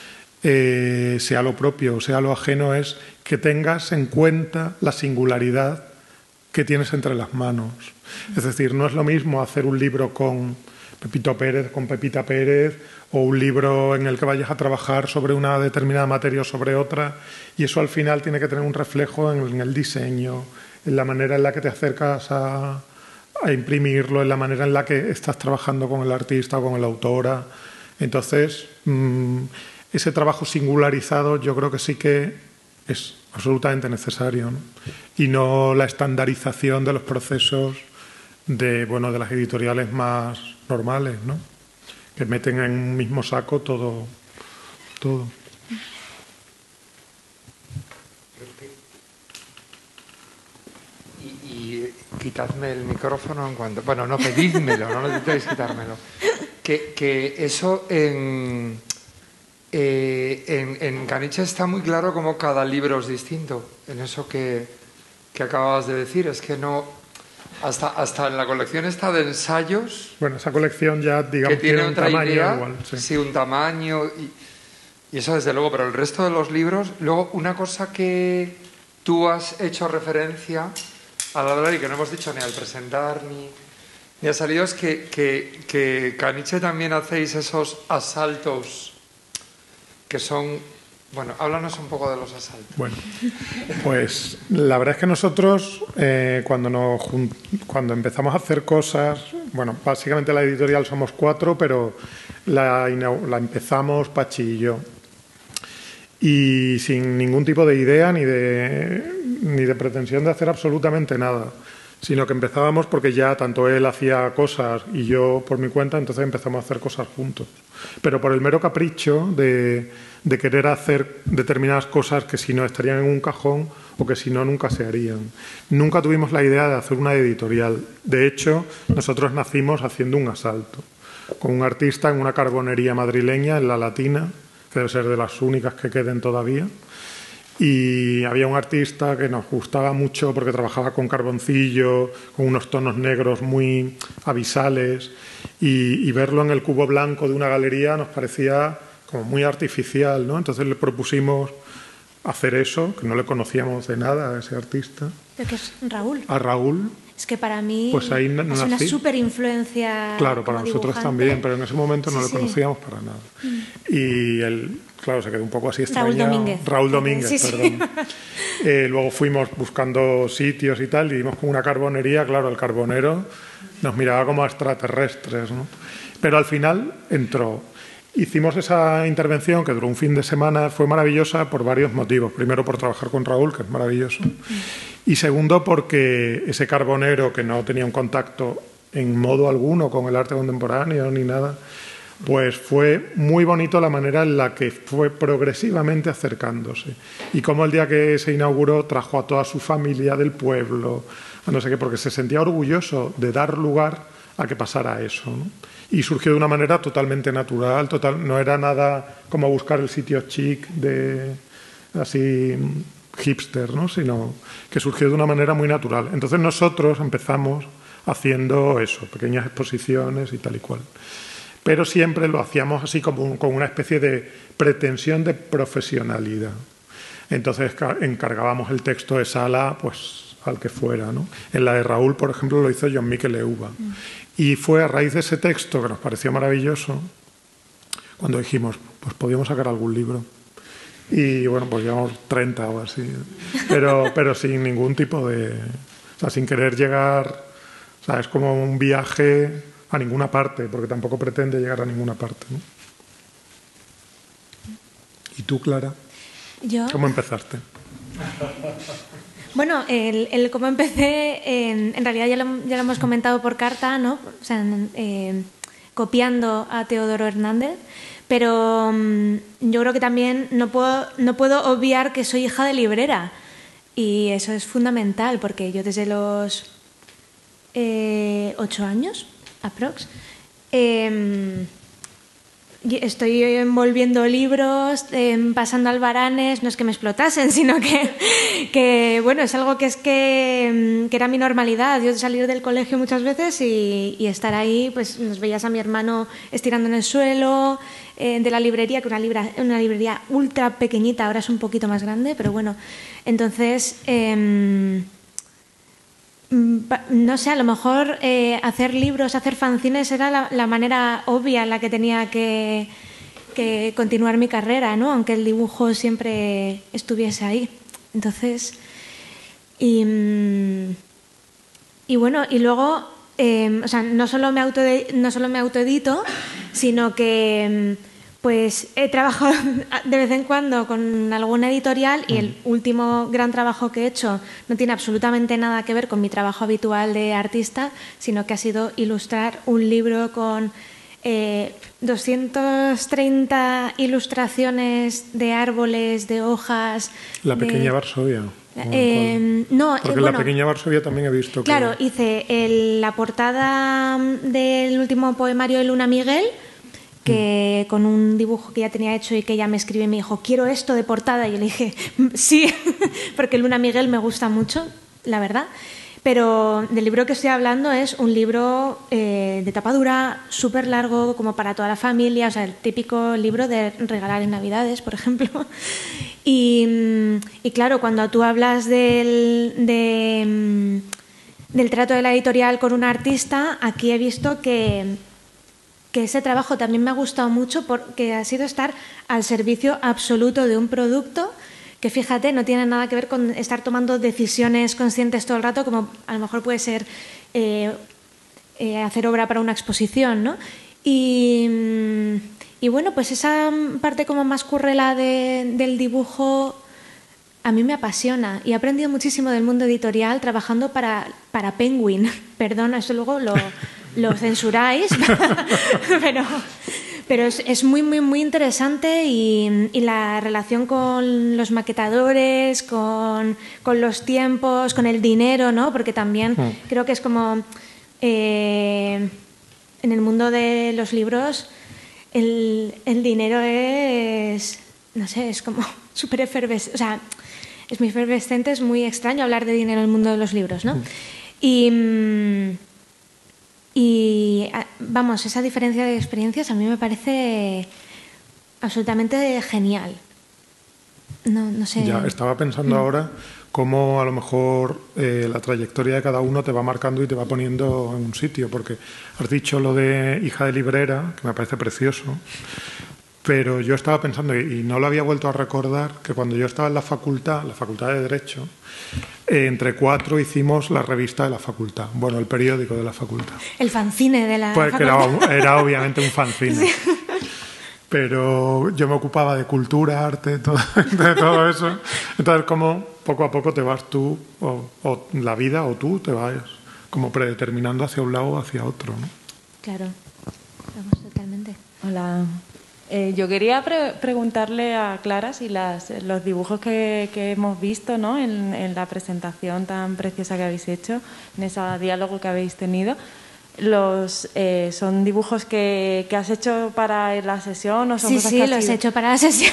eh, sea lo propio o sea lo ajeno, es que tengas en cuenta la singularidad que tienes entre las manos. Es decir, no es lo mismo hacer un libro con Pepito Pérez, con Pepita Pérez, o un libro en el que vayas a trabajar sobre una determinada materia o sobre otra, y eso al final tiene que tener un reflejo en, en el diseño, en la manera en la que te acercas a, a imprimirlo, en la manera en la que estás trabajando con el artista o con la autora. Entonces, mmm, ese trabajo singularizado yo creo que sí que es absolutamente necesario, ¿no? Y no la estandarización de los procesos de, bueno, de las editoriales más normales, ¿no? Que meten en un mismo saco todo. todo. Y, y quitadme el micrófono en cuanto... Bueno, no, pedídmelo, no necesitáis quitármelo. Que, que eso en, eh, en, en Caniche está muy claro como cada libro es distinto. En eso que, que acababas de decir, es que no... Hasta, hasta en la colección esta de ensayos... Bueno, esa colección ya, digamos, que tiene, tiene un otra tamaño idea, igual. Sí. sí, un tamaño... Y, y eso desde luego, pero el resto de los libros... Luego, una cosa que tú has hecho referencia al hablar y que no hemos dicho ni al presentar ni, ni ha salido es que, que, que Caniche también hacéis esos asaltos que son... Bueno, háblanos un poco de los asaltos. Bueno, pues la verdad es que nosotros eh, cuando, nos, cuando empezamos a hacer cosas, bueno, básicamente la editorial somos cuatro, pero la, la empezamos Pachi y yo. Y sin ningún tipo de idea ni de, ni de pretensión de hacer absolutamente nada, sino que empezábamos porque ya tanto él hacía cosas y yo por mi cuenta, entonces empezamos a hacer cosas juntos. Pero por el mero capricho de, de querer hacer determinadas cosas que si no estarían en un cajón o que si no nunca se harían. Nunca tuvimos la idea de hacer una editorial. De hecho, nosotros nacimos haciendo un asalto con un artista en una carbonería madrileña, en La Latina, que debe ser de las únicas que queden todavía. Y había un artista que nos gustaba mucho porque trabajaba con carboncillo, con unos tonos negros muy avisales, y, y verlo en el cubo blanco de una galería nos parecía como muy artificial, ¿no? Entonces le propusimos hacer eso, que no le conocíamos de nada a ese artista. Pero que es Raúl. A Raúl. Es que para mí Pues ahí es nací. una súper influencia. Claro, para nosotros también, pero en ese momento no Sí, lo sí. conocíamos para nada. Mm. Y él, claro, se quedó un poco así extrañado. Raúl Domínguez. Raúl Domínguez, sí, sí. perdón. Eh, luego fuimos buscando sitios y tal, y vimos con una carbonería, claro, el carbonero nos miraba como a extraterrestres, ¿no? Pero al final entró. Hicimos esa intervención que duró un fin de semana, fue maravillosa por varios motivos. Primero, por trabajar con Raúl, que es maravilloso. Y segundo, porque ese carbonero que no tenía un contacto en modo alguno con el arte contemporáneo ni nada, pues fue muy bonito la manera en la que fue progresivamente acercándose. Y cómo el día que se inauguró trajo a toda su familia del pueblo, a no sé qué, porque se sentía orgulloso de dar lugar a que pasara eso, ¿no? Y surgió de una manera totalmente natural, total, no era nada como buscar el sitio chic de así hipster, ¿no? Sino que surgió de una manera muy natural. Entonces nosotros empezamos haciendo eso, pequeñas exposiciones y tal y cual. Pero siempre lo hacíamos así como con una especie de pretensión de profesionalidad. Entonces encargábamos el texto de sala pues al que fuera, ¿no? En la de Raúl, por ejemplo, lo hizo John Miquel Euba. Mm. Y fue a raíz de ese texto, que nos pareció maravilloso, cuando dijimos, pues podíamos sacar algún libro. Y bueno, pues llevamos treinta o así, pero, pero sin ningún tipo de... O sea, sin querer llegar... O sea, es como un viaje a ninguna parte, porque tampoco pretende llegar a ninguna parte, ¿no? ¿Y tú, Clara? ¿Yo? ¿Cómo empezaste? Bueno, el, el cómo empecé, en, en realidad ya lo, ya lo hemos comentado por carta, ¿no? O sea, eh, copiando a Teodoro Hernández, pero um, yo creo que también no puedo, no puedo obviar que soy hija de librera, y eso es fundamental, porque yo desde los eh, ocho años, aprox, eh, estoy envolviendo libros, eh, pasando albaranes, no es que me explotasen, sino que, que bueno, es algo que es que, que era mi normalidad. Yo salir del colegio muchas veces y, y estar ahí, pues nos veías a mi hermano estirando en el suelo, eh, de la librería, que una, libra, una librería ultra pequeñita, ahora es un poquito más grande, pero bueno, entonces... Eh, no sé, a lo mejor eh, hacer libros, hacer fanzines era la, la manera obvia en la que tenía que, que continuar mi carrera, ¿no? Aunque el dibujo siempre estuviese ahí. Entonces, y, y bueno, y luego, eh, o sea, no solo me auto, no solo me autoedito, sino que pues he trabajado de vez en cuando con alguna editorial, y el último gran trabajo que he hecho no tiene absolutamente nada que ver con mi trabajo habitual de artista, sino que ha sido ilustrar un libro con eh, doscientas treinta ilustraciones de árboles, de hojas. La de... pequeña Varsovia. Eh, no, porque eh, bueno, la pequeña Varsovia también he visto que... Claro, hice el, la portada del último poemario de Luna Miguel, que con un dibujo que ya tenía hecho y que ella me escribe y me dijo, quiero esto de portada, y yo le dije, sí, porque Luna Miguel me gusta mucho, la verdad. Pero del libro que estoy hablando es un libro eh, de tapa dura, súper largo, como para toda la familia, o sea, el típico libro de regalar en Navidades, por ejemplo. Y, y claro, cuando tú hablas del, de, del trato de la editorial con un artista, aquí he visto que... que ese trabajo también me ha gustado mucho, porque ha sido estar al servicio absoluto de un producto que, fíjate, no tiene nada que ver con estar tomando decisiones conscientes todo el rato, como a lo mejor puede ser eh, eh, hacer obra para una exposición, ¿no? Y, y bueno, pues esa parte como más currela de, del dibujo a mí me apasiona, y he aprendido muchísimo del mundo editorial trabajando para, para Penguin. Perdona, eso luego lo... lo censuráis, pero, pero es, es muy, muy, muy interesante, y, y la relación con los maquetadores, con, con los tiempos, con el dinero, ¿no? Porque también mm. creo que es como eh, en el mundo de los libros el, el dinero es, no sé, es como súper efervescente, o sea, es muy efervescente, es muy extraño hablar de dinero en el mundo de los libros, ¿no? Mm. Y... Y, vamos, esa diferencia de experiencias a mí me parece absolutamente genial. no, no sé. Ya, estaba pensando ahora cómo a lo mejor eh, la trayectoria de cada uno te va marcando y te va poniendo en un sitio, porque has dicho lo de hija de librera, que me parece precioso, pero yo estaba pensando, y no lo había vuelto a recordar, que cuando yo estaba en la facultad, la facultad de Derecho, eh, entre cuatro hicimos la revista de la facultad, bueno, el periódico de la facultad. El fanzine de la Pues que facultad. era, era obviamente un fanzine. Sí. Pero yo me ocupaba de cultura, arte, todo, de todo eso. Entonces, como poco a poco te vas tú, o, o la vida, o tú te vas como predeterminando hacia un lado o hacia otro, ¿no? Claro, vamos totalmente. Hola. Eh, yo quería pre preguntarle a Clara si las, los dibujos que, que hemos visto, ¿no?, en, en la presentación tan preciosa que habéis hecho, en ese diálogo que habéis tenido, los eh, ¿son dibujos que, que has hecho para la sesión o son Sí, cosas sí, que has los ido? he hecho para la sesión.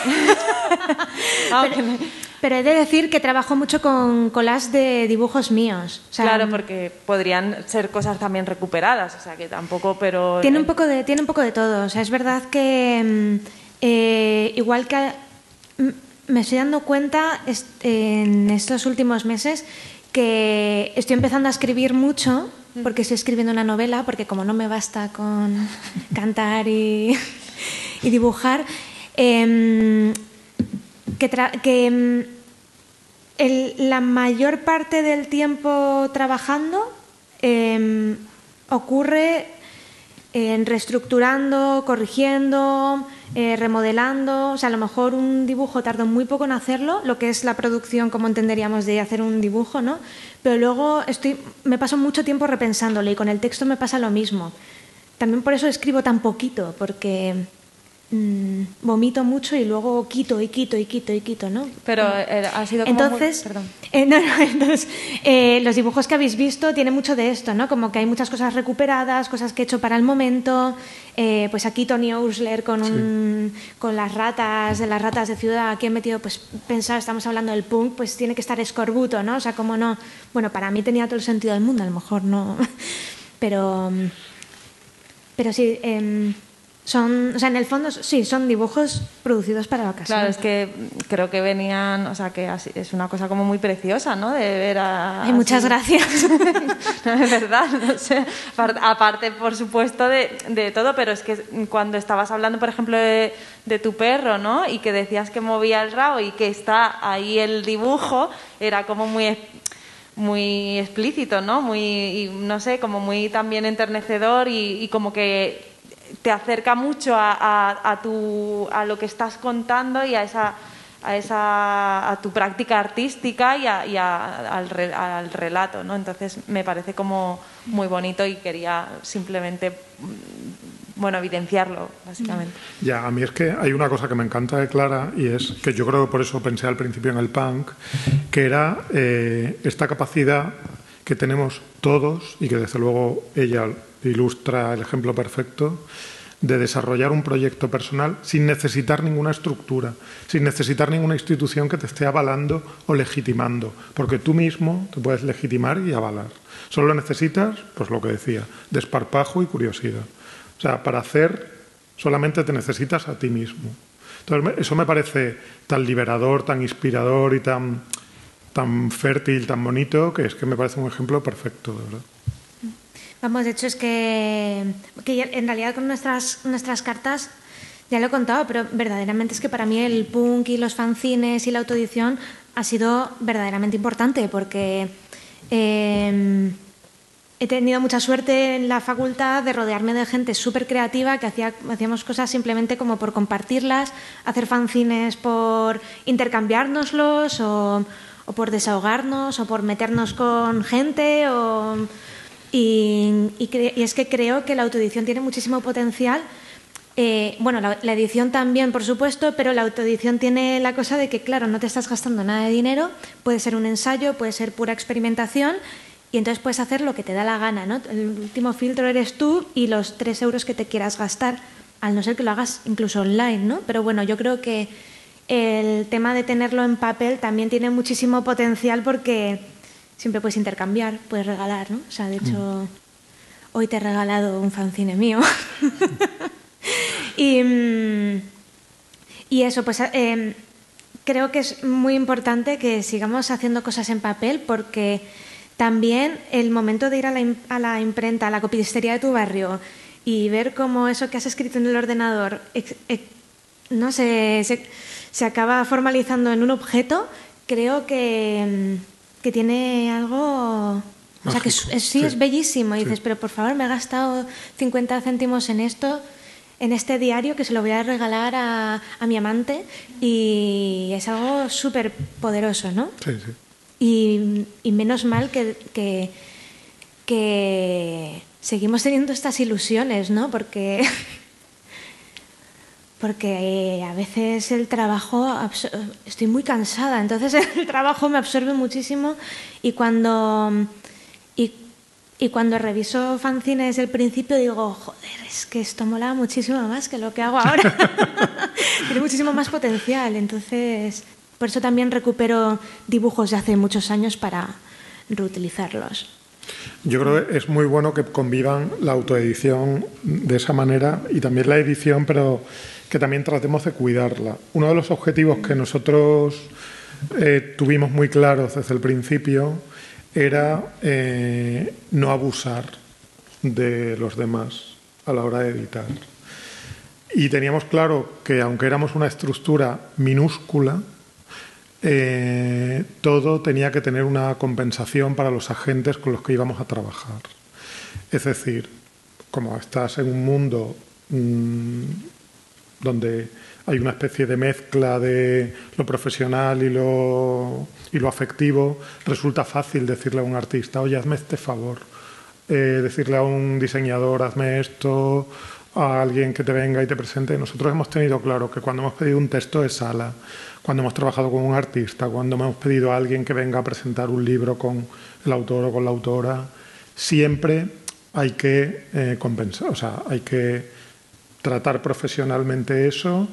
Ah, pero, pero he de decir que trabajo mucho con collages de dibujos míos. O sea, claro, porque podrían ser cosas también recuperadas, o sea que tampoco, pero... Tiene un poco de, tiene un poco de todo. O sea, es verdad que eh, igual que me estoy dando cuenta est en estos últimos meses que estoy empezando a escribir mucho, porque estoy escribiendo una novela, porque como no me basta con cantar y, y dibujar, eh, que, tra que el, la mayor parte del tiempo trabajando eh, ocurre en reestructurando, corrigiendo, eh, remodelando. O sea, a lo mejor un dibujo tarda muy poco en hacerlo, lo que es la producción, como entenderíamos, de hacer un dibujo, ¿no? Pero luego estoy, me paso mucho tiempo repensándolo y con el texto me pasa lo mismo. También por eso escribo tan poquito, porque mmm, vomito mucho y luego quito y quito y quito y quito, ¿no? Pero eh, ha sido como entonces, muy... Perdón. Eh, no, no, entonces eh, los dibujos que habéis visto tienen mucho de esto, ¿no? Como que hay muchas cosas recuperadas, cosas que he hecho para el momento. Eh, pues aquí Tony Oursler con, un, sí. con las ratas, de las ratas de ciudad, aquí he metido, pues pensar, estamos hablando del punk, pues tiene que estar escorbuto, ¿no? O sea, como no... Bueno, para mí tenía todo el sentido del mundo, a lo mejor no... Pero... Pero sí... Eh, Son, o sea, en el fondo, sí, son dibujos producidos para la ocasión. Claro, es que creo que venían, o sea, que es una cosa como muy preciosa, ¿no? De ver a... Ay, muchas gracias. No, es verdad, no sé. Aparte, por supuesto, de, de todo, pero es que cuando estabas hablando, por ejemplo, de, de tu perro, ¿no? Y que decías que movía el rabo y que está ahí el dibujo, era como muy... muy explícito, ¿no? Muy, y, no sé, como muy también enternecedor y, y como que te acerca mucho a, a, a, tu, a lo que estás contando y a esa, a, esa, a tu práctica artística y, a, y a, al, re, al relato, ¿no? Entonces me parece como muy bonito y quería simplemente, bueno, evidenciarlo, básicamente. Ya, a mí es que hay una cosa que me encanta de Clara y es que yo creo que por eso pensé al principio en el punk, que era eh, esta capacidad que tenemos todos y que desde luego ella ilustra el ejemplo perfecto de desarrollar un proyecto personal sin necesitar ninguna estructura, sin necesitar ninguna institución que te esté avalando o legitimando, porque tú mismo te puedes legitimar y avalar. Solo necesitas, pues lo que decía, desparpajo y curiosidad. O sea, para hacer solamente te necesitas a ti mismo. Entonces, eso me parece tan liberador, tan inspirador y tan, tan fértil, tan bonito, que es que me parece un ejemplo perfecto, de verdad. Vamos, de hecho es que, que en realidad con nuestras, nuestras cartas, ya lo he contado, pero verdaderamente es que para mí el punk y los fanzines y la autoedición ha sido verdaderamente importante porque eh, he tenido mucha suerte en la facultad de rodearme de gente súper creativa que hacía, hacíamos cosas simplemente como por compartirlas, hacer fanzines por intercambiárnoslos o, o por desahogarnos o por meternos con gente o... Y, y, y es que creo que la autoedición tiene muchísimo potencial. Eh, bueno, la, la edición también, por supuesto, pero la autoedición tiene la cosa de que, claro, no te estás gastando nada de dinero, puede ser un ensayo, puede ser pura experimentación y entonces puedes hacer lo que te da la gana, ¿no? El último filtro eres tú y los tres euros que te quieras gastar, al no ser que lo hagas incluso online, ¿no? Pero bueno, yo creo que el tema de tenerlo en papel también tiene muchísimo potencial porque... siempre puedes intercambiar, puedes regalar, ¿no? O sea, de hecho, mm. hoy te he regalado un fanzine mío. y, y eso, pues eh, creo que es muy importante que sigamos haciendo cosas en papel porque también el momento de ir a la, im- a la imprenta, a la copistería de tu barrio y ver cómo eso que has escrito en el ordenador ex- ex- no se, se, se acaba formalizando en un objeto, creo que, que tiene algo... O sea, que es, Mágico, es- sí, sí. es bellísimo. Y Sí. dices, pero por favor, me he gastado cincuenta céntimos en esto, en este diario, que se lo voy a regalar a, a mi amante. Y es algo súper poderoso, ¿no? Sí, sí. Y, y menos mal que, que, que seguimos teniendo estas ilusiones, ¿no? Porque, porque eh, a veces el trabajo, absor- estoy muy cansada, entonces el trabajo me absorbe muchísimo y cuando, y, y cuando reviso fanzines desde el principio digo, joder, es que esto mola muchísimo más que lo que hago ahora. Tiene muchísimo más potencial, entonces... Por eso también recupero dibujos de hace muchos años para reutilizarlos. Yo creo que es muy bueno que convivan la autoedición de esa manera y también la edición, pero que también tratemos de cuidarla. Uno de los objetivos que nosotros eh, tuvimos muy claros desde el principio era eh, no abusar de los demás a la hora de editar. Y teníamos claro que aunque éramos una estructura minúscula, Eh, todo tenía que tener una compensación para los agentes con los que íbamos a trabajar. Es decir, como estás en un mundo mmm, donde hay una especie de mezcla de lo profesional y lo, y lo afectivo, resulta fácil decirle a un artista, oye, hazme este favor. Eh, decirle a un diseñador, hazme esto, a alguien que te venga y te presente. Nosotros hemos tenido claro que cuando hemos pedido un texto de sala, cuando hemos trabajado con un artista, cuando hemos pedido a alguien que venga a presentar un libro con el autor o con la autora, siempre hay que eh, compensar, o sea, hay que tratar profesionalmente eso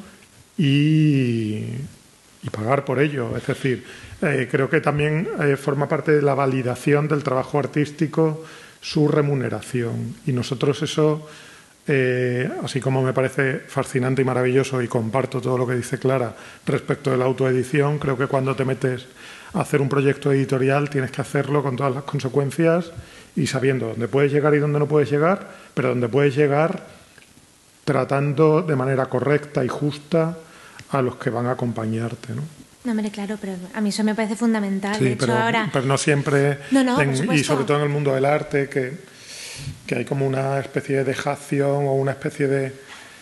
y, y pagar por ello. Es decir, eh, creo que también eh, forma parte de la validación del trabajo artístico su remuneración. Y nosotros eso... Eh, así como me parece fascinante y maravilloso y comparto todo lo que dice Clara respecto de la autoedición, creo que cuando te metes a hacer un proyecto editorial tienes que hacerlo con todas las consecuencias y sabiendo dónde puedes llegar y dónde no puedes llegar, pero dónde puedes llegar tratando de manera correcta y justa a los que van a acompañarte, ¿no? No, hombre, claro, pero a mí eso me parece fundamental. Sí, de hecho, pero, ahora... pero no siempre, No, no, por en- y supuesto. sobre todo en el mundo del arte, que... que hay como una especie de dejación o una especie de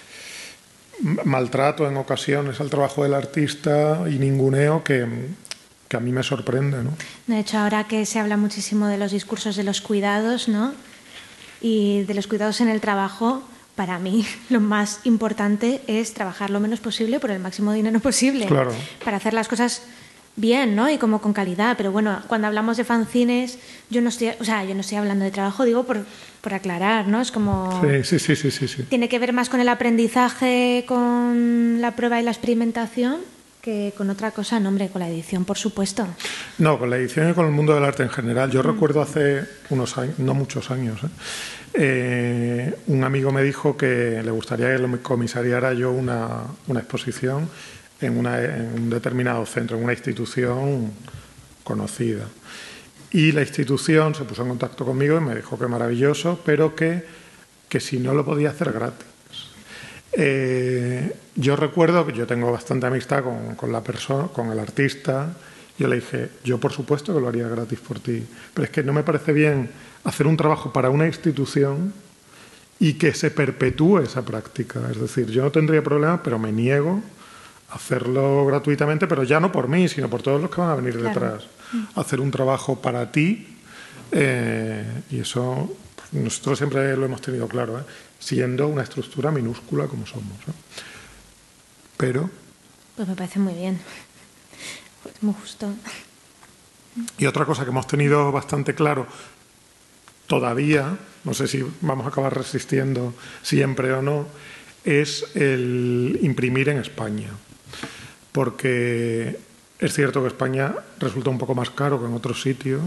maltrato en ocasiones al trabajo del artista y ninguneo que, que a mí me sorprende, ¿no? De hecho, ahora que se habla muchísimo de los discursos de los cuidados, ¿no? Y de los cuidados en el trabajo, para mí lo más importante es trabajar lo menos posible por el máximo dinero posible. Claro. Para hacer las cosas bien, ¿no? Y como con calidad. Pero bueno, cuando hablamos de fanzines, yo no estoy, o sea, yo no estoy hablando de trabajo, digo por, por aclarar, ¿no? Es como... Sí, sí, sí, sí, sí, sí. Tiene que ver más con el aprendizaje, con la prueba y la experimentación, que con otra cosa, no, hombre, con la edición, por supuesto. No, con la edición y con el mundo del arte en general. Yo recuerdo hace unos años, no muchos años, ¿eh? Eh, un amigo me dijo que le gustaría que lo comisariara yo una, una exposición en, una, en un determinado centro, en una institución conocida. Y la institución se puso en contacto conmigo y me dijo que maravilloso, pero que, que si no lo podía hacer gratis. Eh, yo recuerdo que yo tengo bastante amistad con, con la persona, con el artista. Yo le dije, yo por supuesto que lo haría gratis por ti, pero es que no me parece bien hacer un trabajo para una institución y que se perpetúe esa práctica. Es decir, yo no tendría problema, pero me niego a hacerlo gratuitamente, pero ya no por mí, sino por todos los que van a venir Claro. detrás. Hacer un trabajo para ti, eh, y eso pues, nosotros siempre lo hemos tenido claro, ¿eh? Siendo una estructura minúscula como somos, ¿eh? Pero... Pues me parece muy bien. Pues muy justo. Y otra cosa que hemos tenido bastante claro todavía, no sé si vamos a acabar resistiendo siempre o no, es el imprimir en España. Porque es cierto que España resulta un poco más caro que en otros sitios,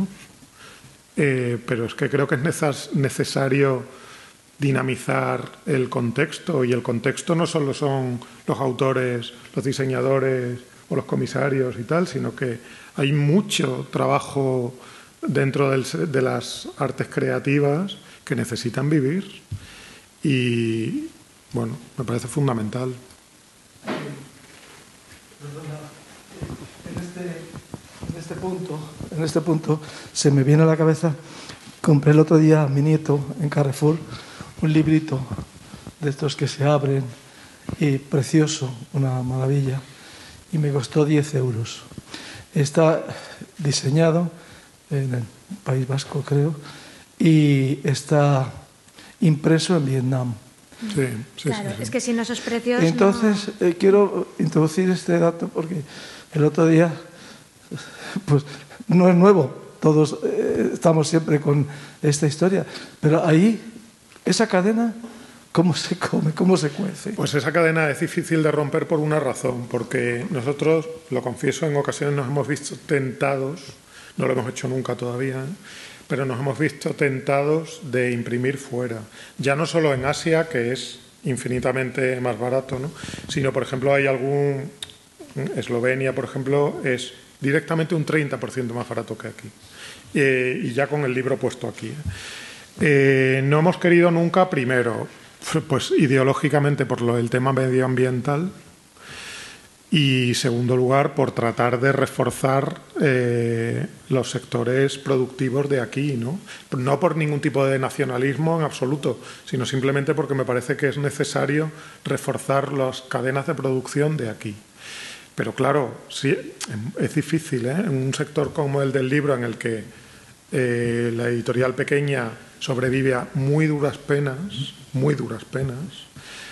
eh, pero es que creo que es neces- necesario dinamizar el contexto, y el contexto no solo son los autores, los diseñadores o los comisarios y tal, sino que hay mucho trabajo dentro del, de las artes creativas que necesitan vivir y, bueno, me parece fundamental. En este, en este punto, en este punto se me viene a la cabeza, compré el otro día a mi nieto en Carrefour un librito de estos que se abren, y precioso, una maravilla, y me costó diez euros. Está diseñado en el País Vasco, creo, y está impreso en Vietnam. Sí, sí, Claro, sí, sí. es que sin esos precios Entonces, no... eh, quiero introducir este dato porque el otro día, pues no es nuevo, todos eh, estamos siempre con esta historia, pero ahí, esa cadena, ¿cómo se come, cómo se cuece? Pues esa cadena es difícil de romper por una razón, porque nosotros, lo confieso, en ocasiones nos hemos visto tentados, no lo hemos hecho nunca todavía, ¿eh? pero nos hemos visto tentados de imprimir fuera. Ya no solo en Asia, que es infinitamente más barato, ¿no? sino, por ejemplo, hay algún... Eslovenia, por ejemplo, es directamente un treinta por ciento más barato que aquí. Eh, y ya con el libro puesto aquí. ¿eh? Eh, no hemos querido nunca, primero, pues ideológicamente por lo del tema medioambiental, y segundo lugar por tratar de reforzar eh, los sectores productivos de aquí, ¿no? No por ningún tipo de nacionalismo en absoluto, sino simplemente porque me parece que es necesario reforzar las cadenas de producción de aquí. Pero claro, sí, es difícil, ¿eh? En un sector como el del libro, en el que eh, la editorial pequeña sobrevive a muy duras penas, muy duras penas,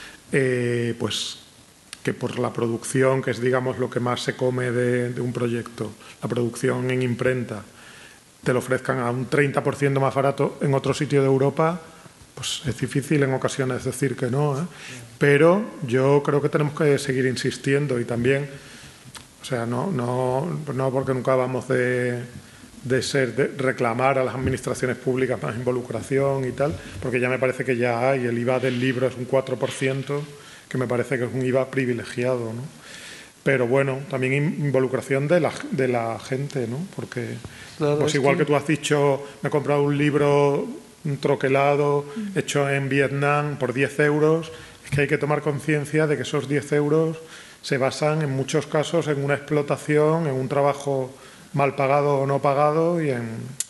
eh, pues que por la producción, que es digamos lo que más se come de, de un proyecto, la producción en imprenta, te lo ofrezcan a un treinta por ciento más barato en otro sitio de Europa, pues es difícil en ocasiones decir que no, ¿eh? Pero yo creo que tenemos que seguir insistiendo y también, o sea, no, no, no porque nunca vamos de, de ser, de reclamar a las administraciones públicas más involucración y tal, porque ya me parece que ya hay, el I V A del libro es un cuatro por ciento, que me parece que es un I V A privilegiado, ¿no? Pero bueno, también involucración de la, de la gente, ¿no? Porque, Claro, pues es igual que... que tú has dicho, me he comprado un libro un troquelado mm. hecho en Vietnam por diez euros, es que hay que tomar conciencia de que esos diez euros se basan en muchos casos en una explotación, en un trabajo mal pagado o no pagado y en...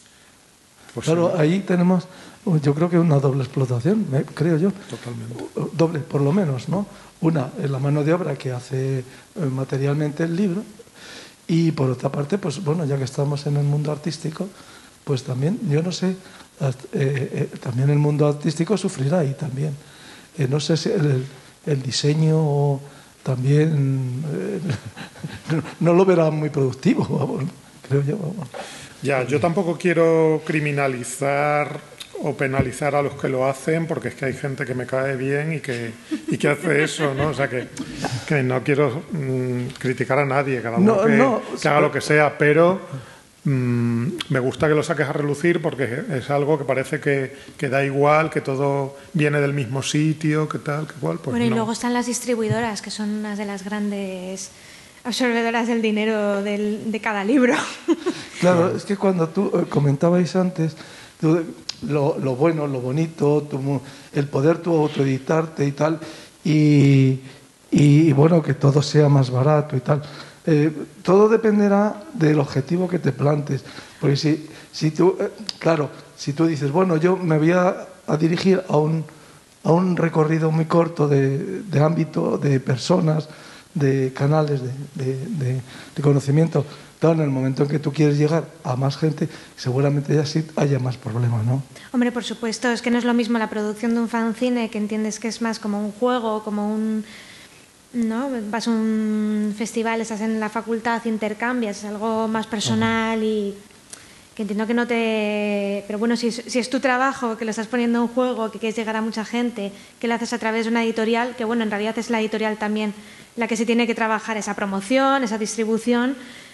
Pues, claro, en... ahí tenemos, yo creo que una doble explotación, creo yo. Totalmente. Doble, por lo menos, ¿no? Una, en la mano de obra que hace materialmente el libro, y por otra parte, pues bueno, ya que estamos en el mundo artístico, pues también, yo no sé, eh, eh, también el mundo artístico sufrirá ahí también. Eh, no sé si el, el diseño también eh, no lo verá muy productivo, vamos, creo yo. Vamos. Ya, yo tampoco quiero criminalizar o penalizar a los que lo hacen, porque es que hay gente que me cae bien y que, y que hace eso, ¿no? O sea, que, que no quiero mmm, criticar a nadie, cada uno no, que, no, que haga lo que sea, pero mmm, me gusta que lo saques a relucir porque es algo que parece que, que da igual, que todo viene del mismo sitio, que tal, que cual. Pues bueno, y no. luego están las distribuidoras, que son unas de las grandes absorbedoras del dinero del, de cada libro. Claro, es que cuando tú eh, comentabais antes tú, lo, lo bueno, lo bonito, tu, el poder tú autoeditarte y tal, y, y bueno, que todo sea más barato y tal. Eh, todo dependerá del objetivo que te plantes. Porque si, si tú, eh, claro, si tú dices, bueno, yo me voy a, a dirigir a un, a un recorrido muy corto de, de ámbito, de personas, de canales de, de, de, de conocimiento, tal, en el momento en que tú quieres llegar a más gente, seguramente ya sí haya más problemas, ¿no? Hombre, por supuesto, es que no es lo mismo la producción de un fanzine, que entiendes que es más como un juego, como un... ¿no? Vas a un festival, estás en la facultad, intercambias, es algo más personal y que entiendo que no te... Pero bueno, si, si es tu trabajo, que lo estás poniendo en juego, que quieres llegar a mucha gente, que lo haces a través de una editorial, que bueno, en realidad es la editorial también la que se tiene que trabajar esa promoción, esa distribución,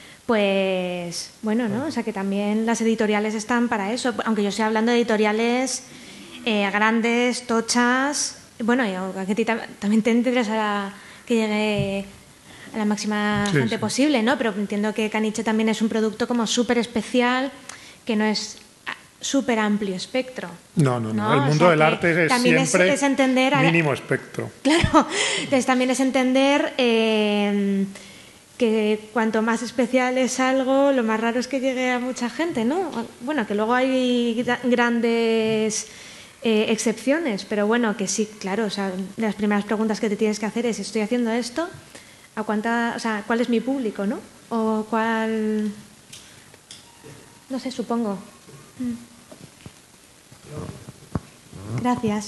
pues bueno, ¿no? O sea que también las editoriales están para eso, aunque yo estoy hablando de editoriales eh, grandes, tochas, bueno, y a ti también te interesará que llegue a la máxima Sí, gente sí. posible, ¿no? Pero entiendo que Caniche también es un producto como súper especial, que no es súper amplio espectro. No, no, no. ¿no? El O mundo sea, del que arte es también es- siempre es entender a- mínimo espectro. Claro, entonces también es entender eh, que cuanto más especial es algo, lo más raro es que llegue a mucha gente, ¿no? Bueno, que luego hay gra- grandes eh, excepciones, pero bueno, que sí, claro, o sea, de las primeras preguntas que te tienes que hacer es, ¿estoy haciendo esto? ¿A cuánta, o sea, cuál es mi público, no? O cuál... No sé, supongo. Mm. Gracias.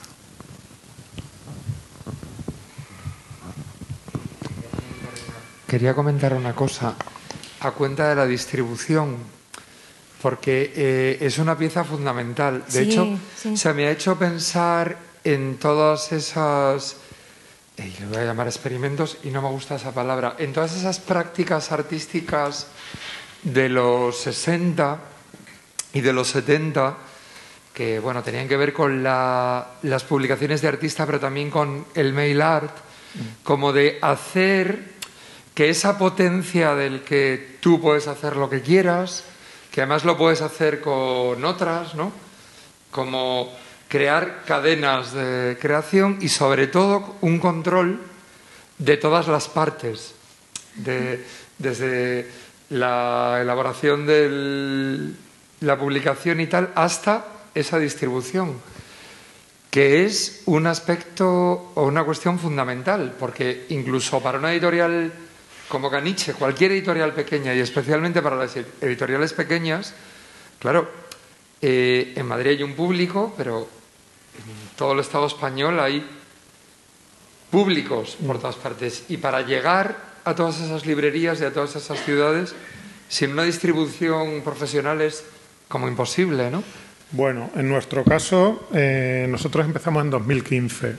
Quería comentar una cosa a cuenta de la distribución, porque eh, es una pieza fundamental. De Sí, hecho, sí. se me ha hecho pensar en todas esas, eh, le voy a llamar experimentos y no me gusta esa palabra, en todas esas prácticas artísticas de los sesenta y de los setenta, que bueno, tenían que ver con la- las publicaciones de artista, pero también con el mail art, como de hacer que esa potencia del que tú puedes hacer lo que quieras, que además lo puedes hacer con otras, ¿no? Como crear cadenas de creación y sobre todo un control de todas las partes, de- desde la elaboración de la publicación y tal hasta esa distribución, que es un aspecto o una cuestión fundamental, porque incluso para una editorial como Caniche, cualquier editorial pequeña y especialmente para las editoriales pequeñas, claro, eh, en Madrid hay un público, pero en todo el Estado español hay públicos por todas partes, y para llegar a todas esas librerías y a todas esas ciudades sin una distribución profesional es como imposible, ¿no? Bueno, en nuestro caso, eh, nosotros empezamos en dos mil quince.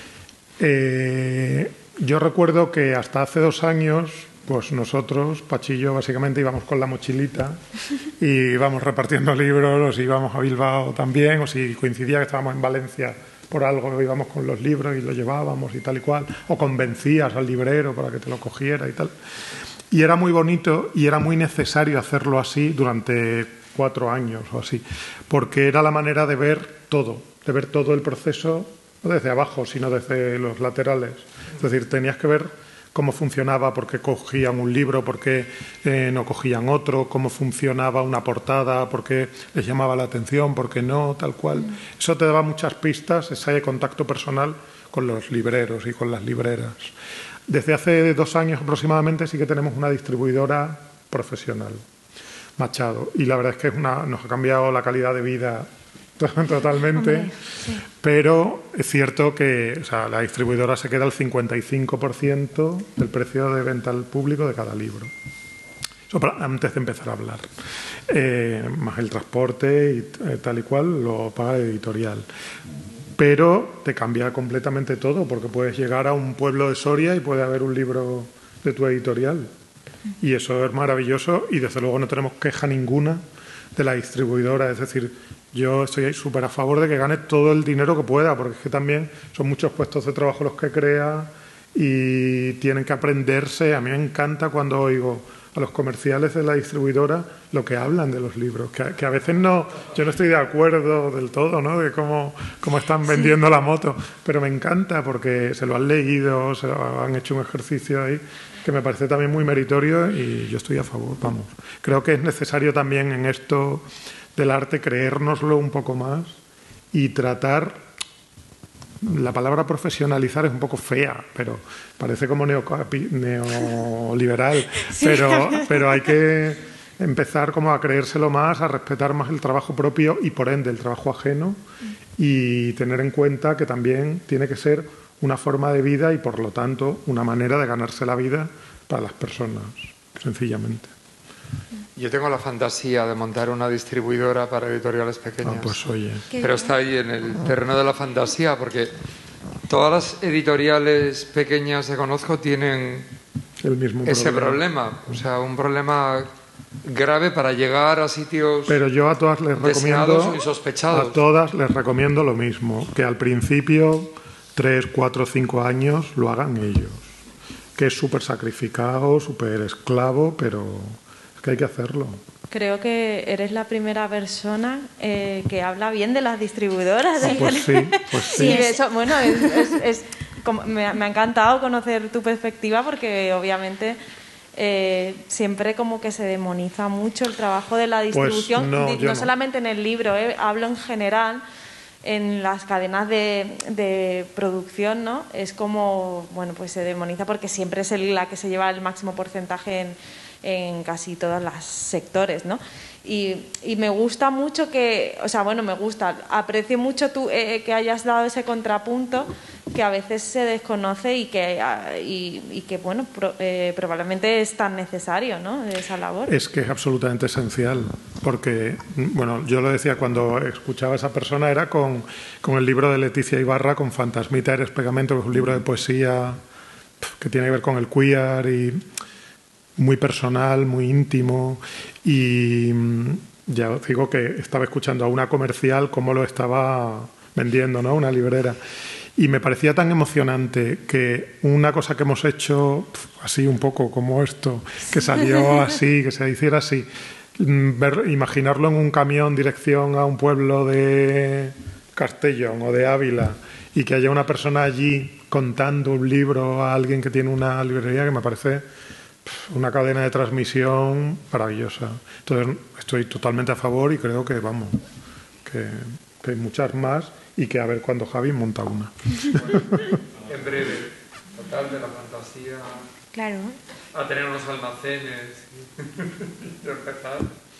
Eh, yo recuerdo que hasta hace dos años, pues nosotros, Pachillo, básicamente íbamos con la mochilita y íbamos repartiendo libros, o íbamos a Bilbao también, o si coincidía que estábamos en Valencia por algo, íbamos con los libros y los llevábamos y tal y cual, o convencías al librero para que te lo cogiera y tal. Y era muy bonito y era muy necesario hacerlo así durante cuatro años o así, porque era la manera de ver todo, de ver todo el proceso, no desde abajo, sino desde los laterales. Es decir, tenías que ver cómo funcionaba, por qué cogían un libro, por qué eh, no cogían otro, cómo funcionaba una portada, por qué les llamaba la atención, por qué no, tal cual. Eso te daba muchas pistas, ese contacto personal con los libreros y con las libreras. Desde hace dos años aproximadamente sí que tenemos una distribuidora profesional, Machado, y la verdad es que es una, nos ha cambiado la calidad de vida totalmente. Hombre, sí. Pero es cierto que, o sea, la distribuidora se queda al cincuenta y cinco por ciento del precio de venta al público de cada libro. Eso para- antes de empezar a hablar. Eh, más el transporte y eh, tal y cual lo paga la editorial. Pero te cambia completamente todo, porque puedes llegar a un pueblo de Soria y puede haber un libro de tu editorial. Y eso es maravilloso y desde luego no tenemos queja ninguna de la distribuidora. Es decir, yo estoy súper a favor de que gane todo el dinero que pueda, porque es que también son muchos puestos de trabajo los que crea y tienen que aprenderse. A mí me encanta cuando oigo a los comerciales de la distribuidora lo que hablan de los libros, que, que a veces no, yo no estoy de acuerdo del todo, ¿no?, de cómo, cómo están vendiendo la moto, pero me encanta porque se lo han leído, se lo han hecho un ejercicio ahí que me parece también muy meritorio y yo estoy a favor, vamos. Creo que es necesario también en esto del arte creérnoslo un poco más y tratar, la palabra profesionalizar es un poco fea, pero parece como neocapi- neoliberal, pero, pero hay que empezar como a creérselo más, a respetar más el trabajo propio y por ende el trabajo ajeno y tener en cuenta que también tiene que ser una forma de vida y por lo tanto una manera de ganarse la vida para las personas, sencillamente. Yo tengo la fantasía de montar una distribuidora para editoriales pequeñas. Ah, pues oye, Qué Pero bien. está ahí en el terreno de la fantasía, porque todas las editoriales pequeñas que conozco tienen el mismo ese problema. O sea, un problema grave para llegar a sitios Pero yo a todas les deseados recomiendo, o insospechados. a todas les recomiendo lo mismo, que al principio, tres, cuatro, cinco años, lo hagan ellos. que es súper sacrificado, súper esclavo, pero es que hay que hacerlo. Creo que eres la primera persona eh, que habla bien de las distribuidoras. Ah, pues sí, pues sí. Sí, eso, bueno, es, es, es como, me, me ha encantado conocer tu perspectiva porque obviamente eh, siempre como que se demoniza mucho el trabajo de la distribución, Pues no, Di- yo no no. solamente en el libro, eh, hablo en general. En las cadenas de, de producción, ¿no? Es como, bueno, pues se demoniza porque siempre es el- la que se lleva el máximo porcentaje en, en casi todos los sectores, ¿no? Y, y me gusta mucho que, o sea, bueno, me gusta, aprecio mucho tú, eh, que hayas dado ese contrapunto que a veces se desconoce y que, ah, y, y que bueno, pro- eh, probablemente es tan necesario, ¿no? Esa labor. Es que es absolutamente esencial, porque, bueno, yo lo decía cuando escuchaba a esa persona, era con, con el libro de Leticia Ibarra, con Fantasmita Eres Pegamento, que es un libro de poesía que tiene que ver con el queer y muy personal, muy íntimo, y ya os digo que estaba escuchando a una comercial cómo lo estaba vendiendo, ¿no? Una librera. Y me parecía tan emocionante que una cosa que hemos hecho, así un poco como esto, que salió así, que se hiciera así, ver, imaginarlo en un camión dirección a un pueblo de Castellón o de Ávila y que haya una persona allí contando un libro a alguien que tiene una librería, que me parece una cadena de transmisión maravillosa. Entonces estoy totalmente a favor y creo que, vamos, que, que hay muchas más y que a ver cuando Javi monta una. En breve, total de la fantasía, Claro. a tener unos almacenes y empezar.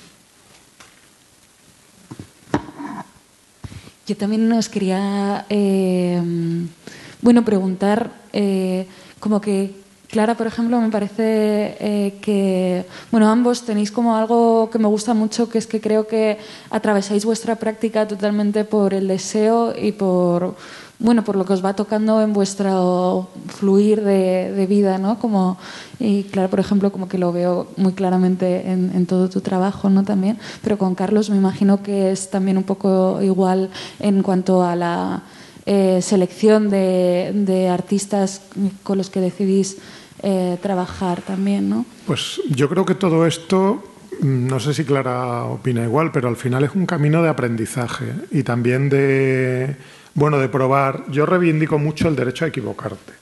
Yo también os quería, eh, bueno, preguntar, eh, como que Clara, por ejemplo, me parece eh, que, bueno, ambos tenéis como algo que me gusta mucho, que es que creo que atravesáis vuestra práctica totalmente por el deseo y por, bueno, por lo que os va tocando en vuestro fluir de, de vida, ¿no? Como, y Clara, por ejemplo, como que lo veo muy claramente en, en todo tu trabajo, ¿no? También, pero con Carlos me imagino que es también un poco igual en cuanto a la eh, selección de, de artistas con los que decidís Eh, trabajar también, ¿no? Pues yo creo que todo esto, no sé si Clara opina igual, pero al final es un camino de aprendizaje y también de, bueno, de probar. Yo reivindico mucho el derecho a equivocarte.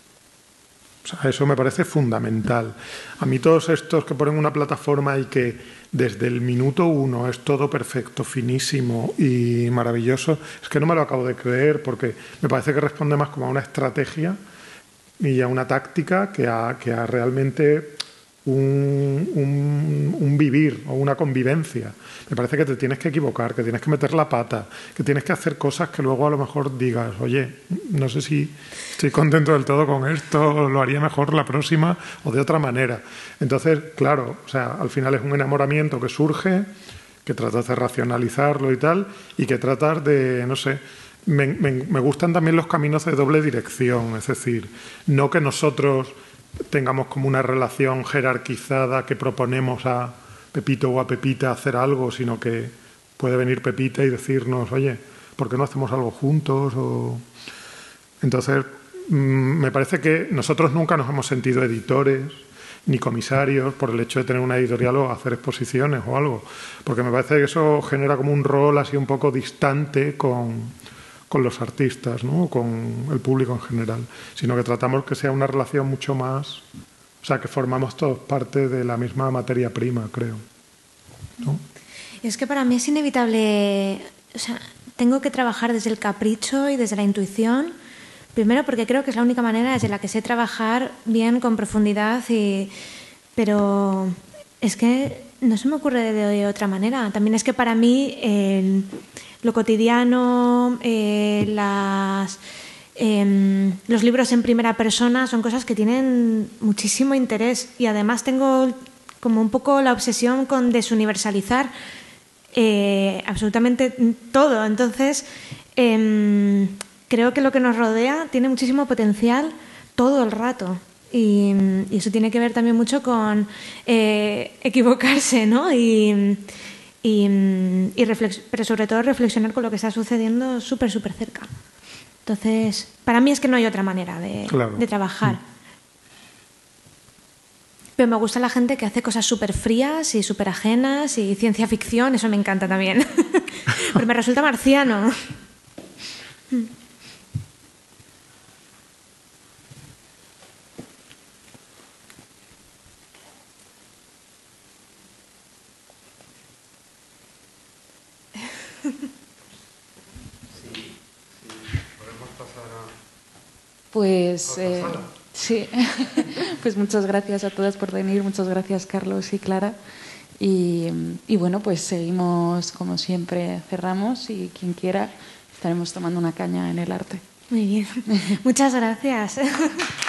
O sea, eso me parece fundamental. A mí todos estos que ponen una plataforma y que desde el minuto uno es todo perfecto, finísimo y maravilloso, es que no me lo acabo de creer porque me parece que responde más como a una estrategia y a una táctica que a, que a realmente un, un, un vivir o una convivencia. Me parece que te tienes que equivocar, que tienes que meter la pata, que tienes que hacer cosas que luego a lo mejor digas, oye, no sé si estoy contento del todo con esto, lo haría mejor la próxima o de otra manera. Entonces, claro, o sea, al final es un enamoramiento que surge, que tratas de racionalizarlo y tal, y que tratas de, no sé, Me, me, me gustan también los caminos de doble dirección, es decir, no que nosotros tengamos como una relación jerarquizada que proponemos a Pepito o a Pepita hacer algo, sino que puede venir Pepita y decirnos, oye, ¿por qué no hacemos algo juntos? O... Entonces, mmm, me parece que nosotros nunca nos hemos sentido editores ni comisarios por el hecho de tener una editorial o hacer exposiciones o algo, porque me parece que eso genera como un rol así un poco distante con... con los artistas, ¿no? Con el público en general, sino que tratamos que sea una relación mucho más, o sea, que formamos todos parte de la misma materia prima, creo, ¿no? Es que para mí es inevitable, o sea, tengo que trabajar desde el capricho y desde la intuición, primero porque creo que es la única manera desde la que sé trabajar bien, con profundidad, y, pero es que no se me ocurre de otra manera. También es que para mí eh, lo cotidiano, eh, las, eh, los libros en primera persona son cosas que tienen muchísimo interés y además tengo como un poco la obsesión con desuniversalizar eh, absolutamente todo. Entonces, eh, creo que lo que nos rodea tiene muchísimo potencial todo el rato. Y, y eso tiene que ver también mucho con eh, equivocarse, ¿no? Y, y, y reflex- pero sobre todo reflexionar con lo que está sucediendo súper, súper cerca. Entonces, para mí es que no hay otra manera de, Claro. de trabajar. Pero me gusta la gente que hace cosas súper frías y súper ajenas y ciencia ficción, eso me encanta también. Pero me resulta marciano. Pues eh, sí, pues muchas gracias a todas por venir, muchas gracias Carlos y Clara. Y, y bueno, pues seguimos como siempre, cerramos y quien quiera estaremos tomando una caña en el arte. Muy bien, muchas gracias.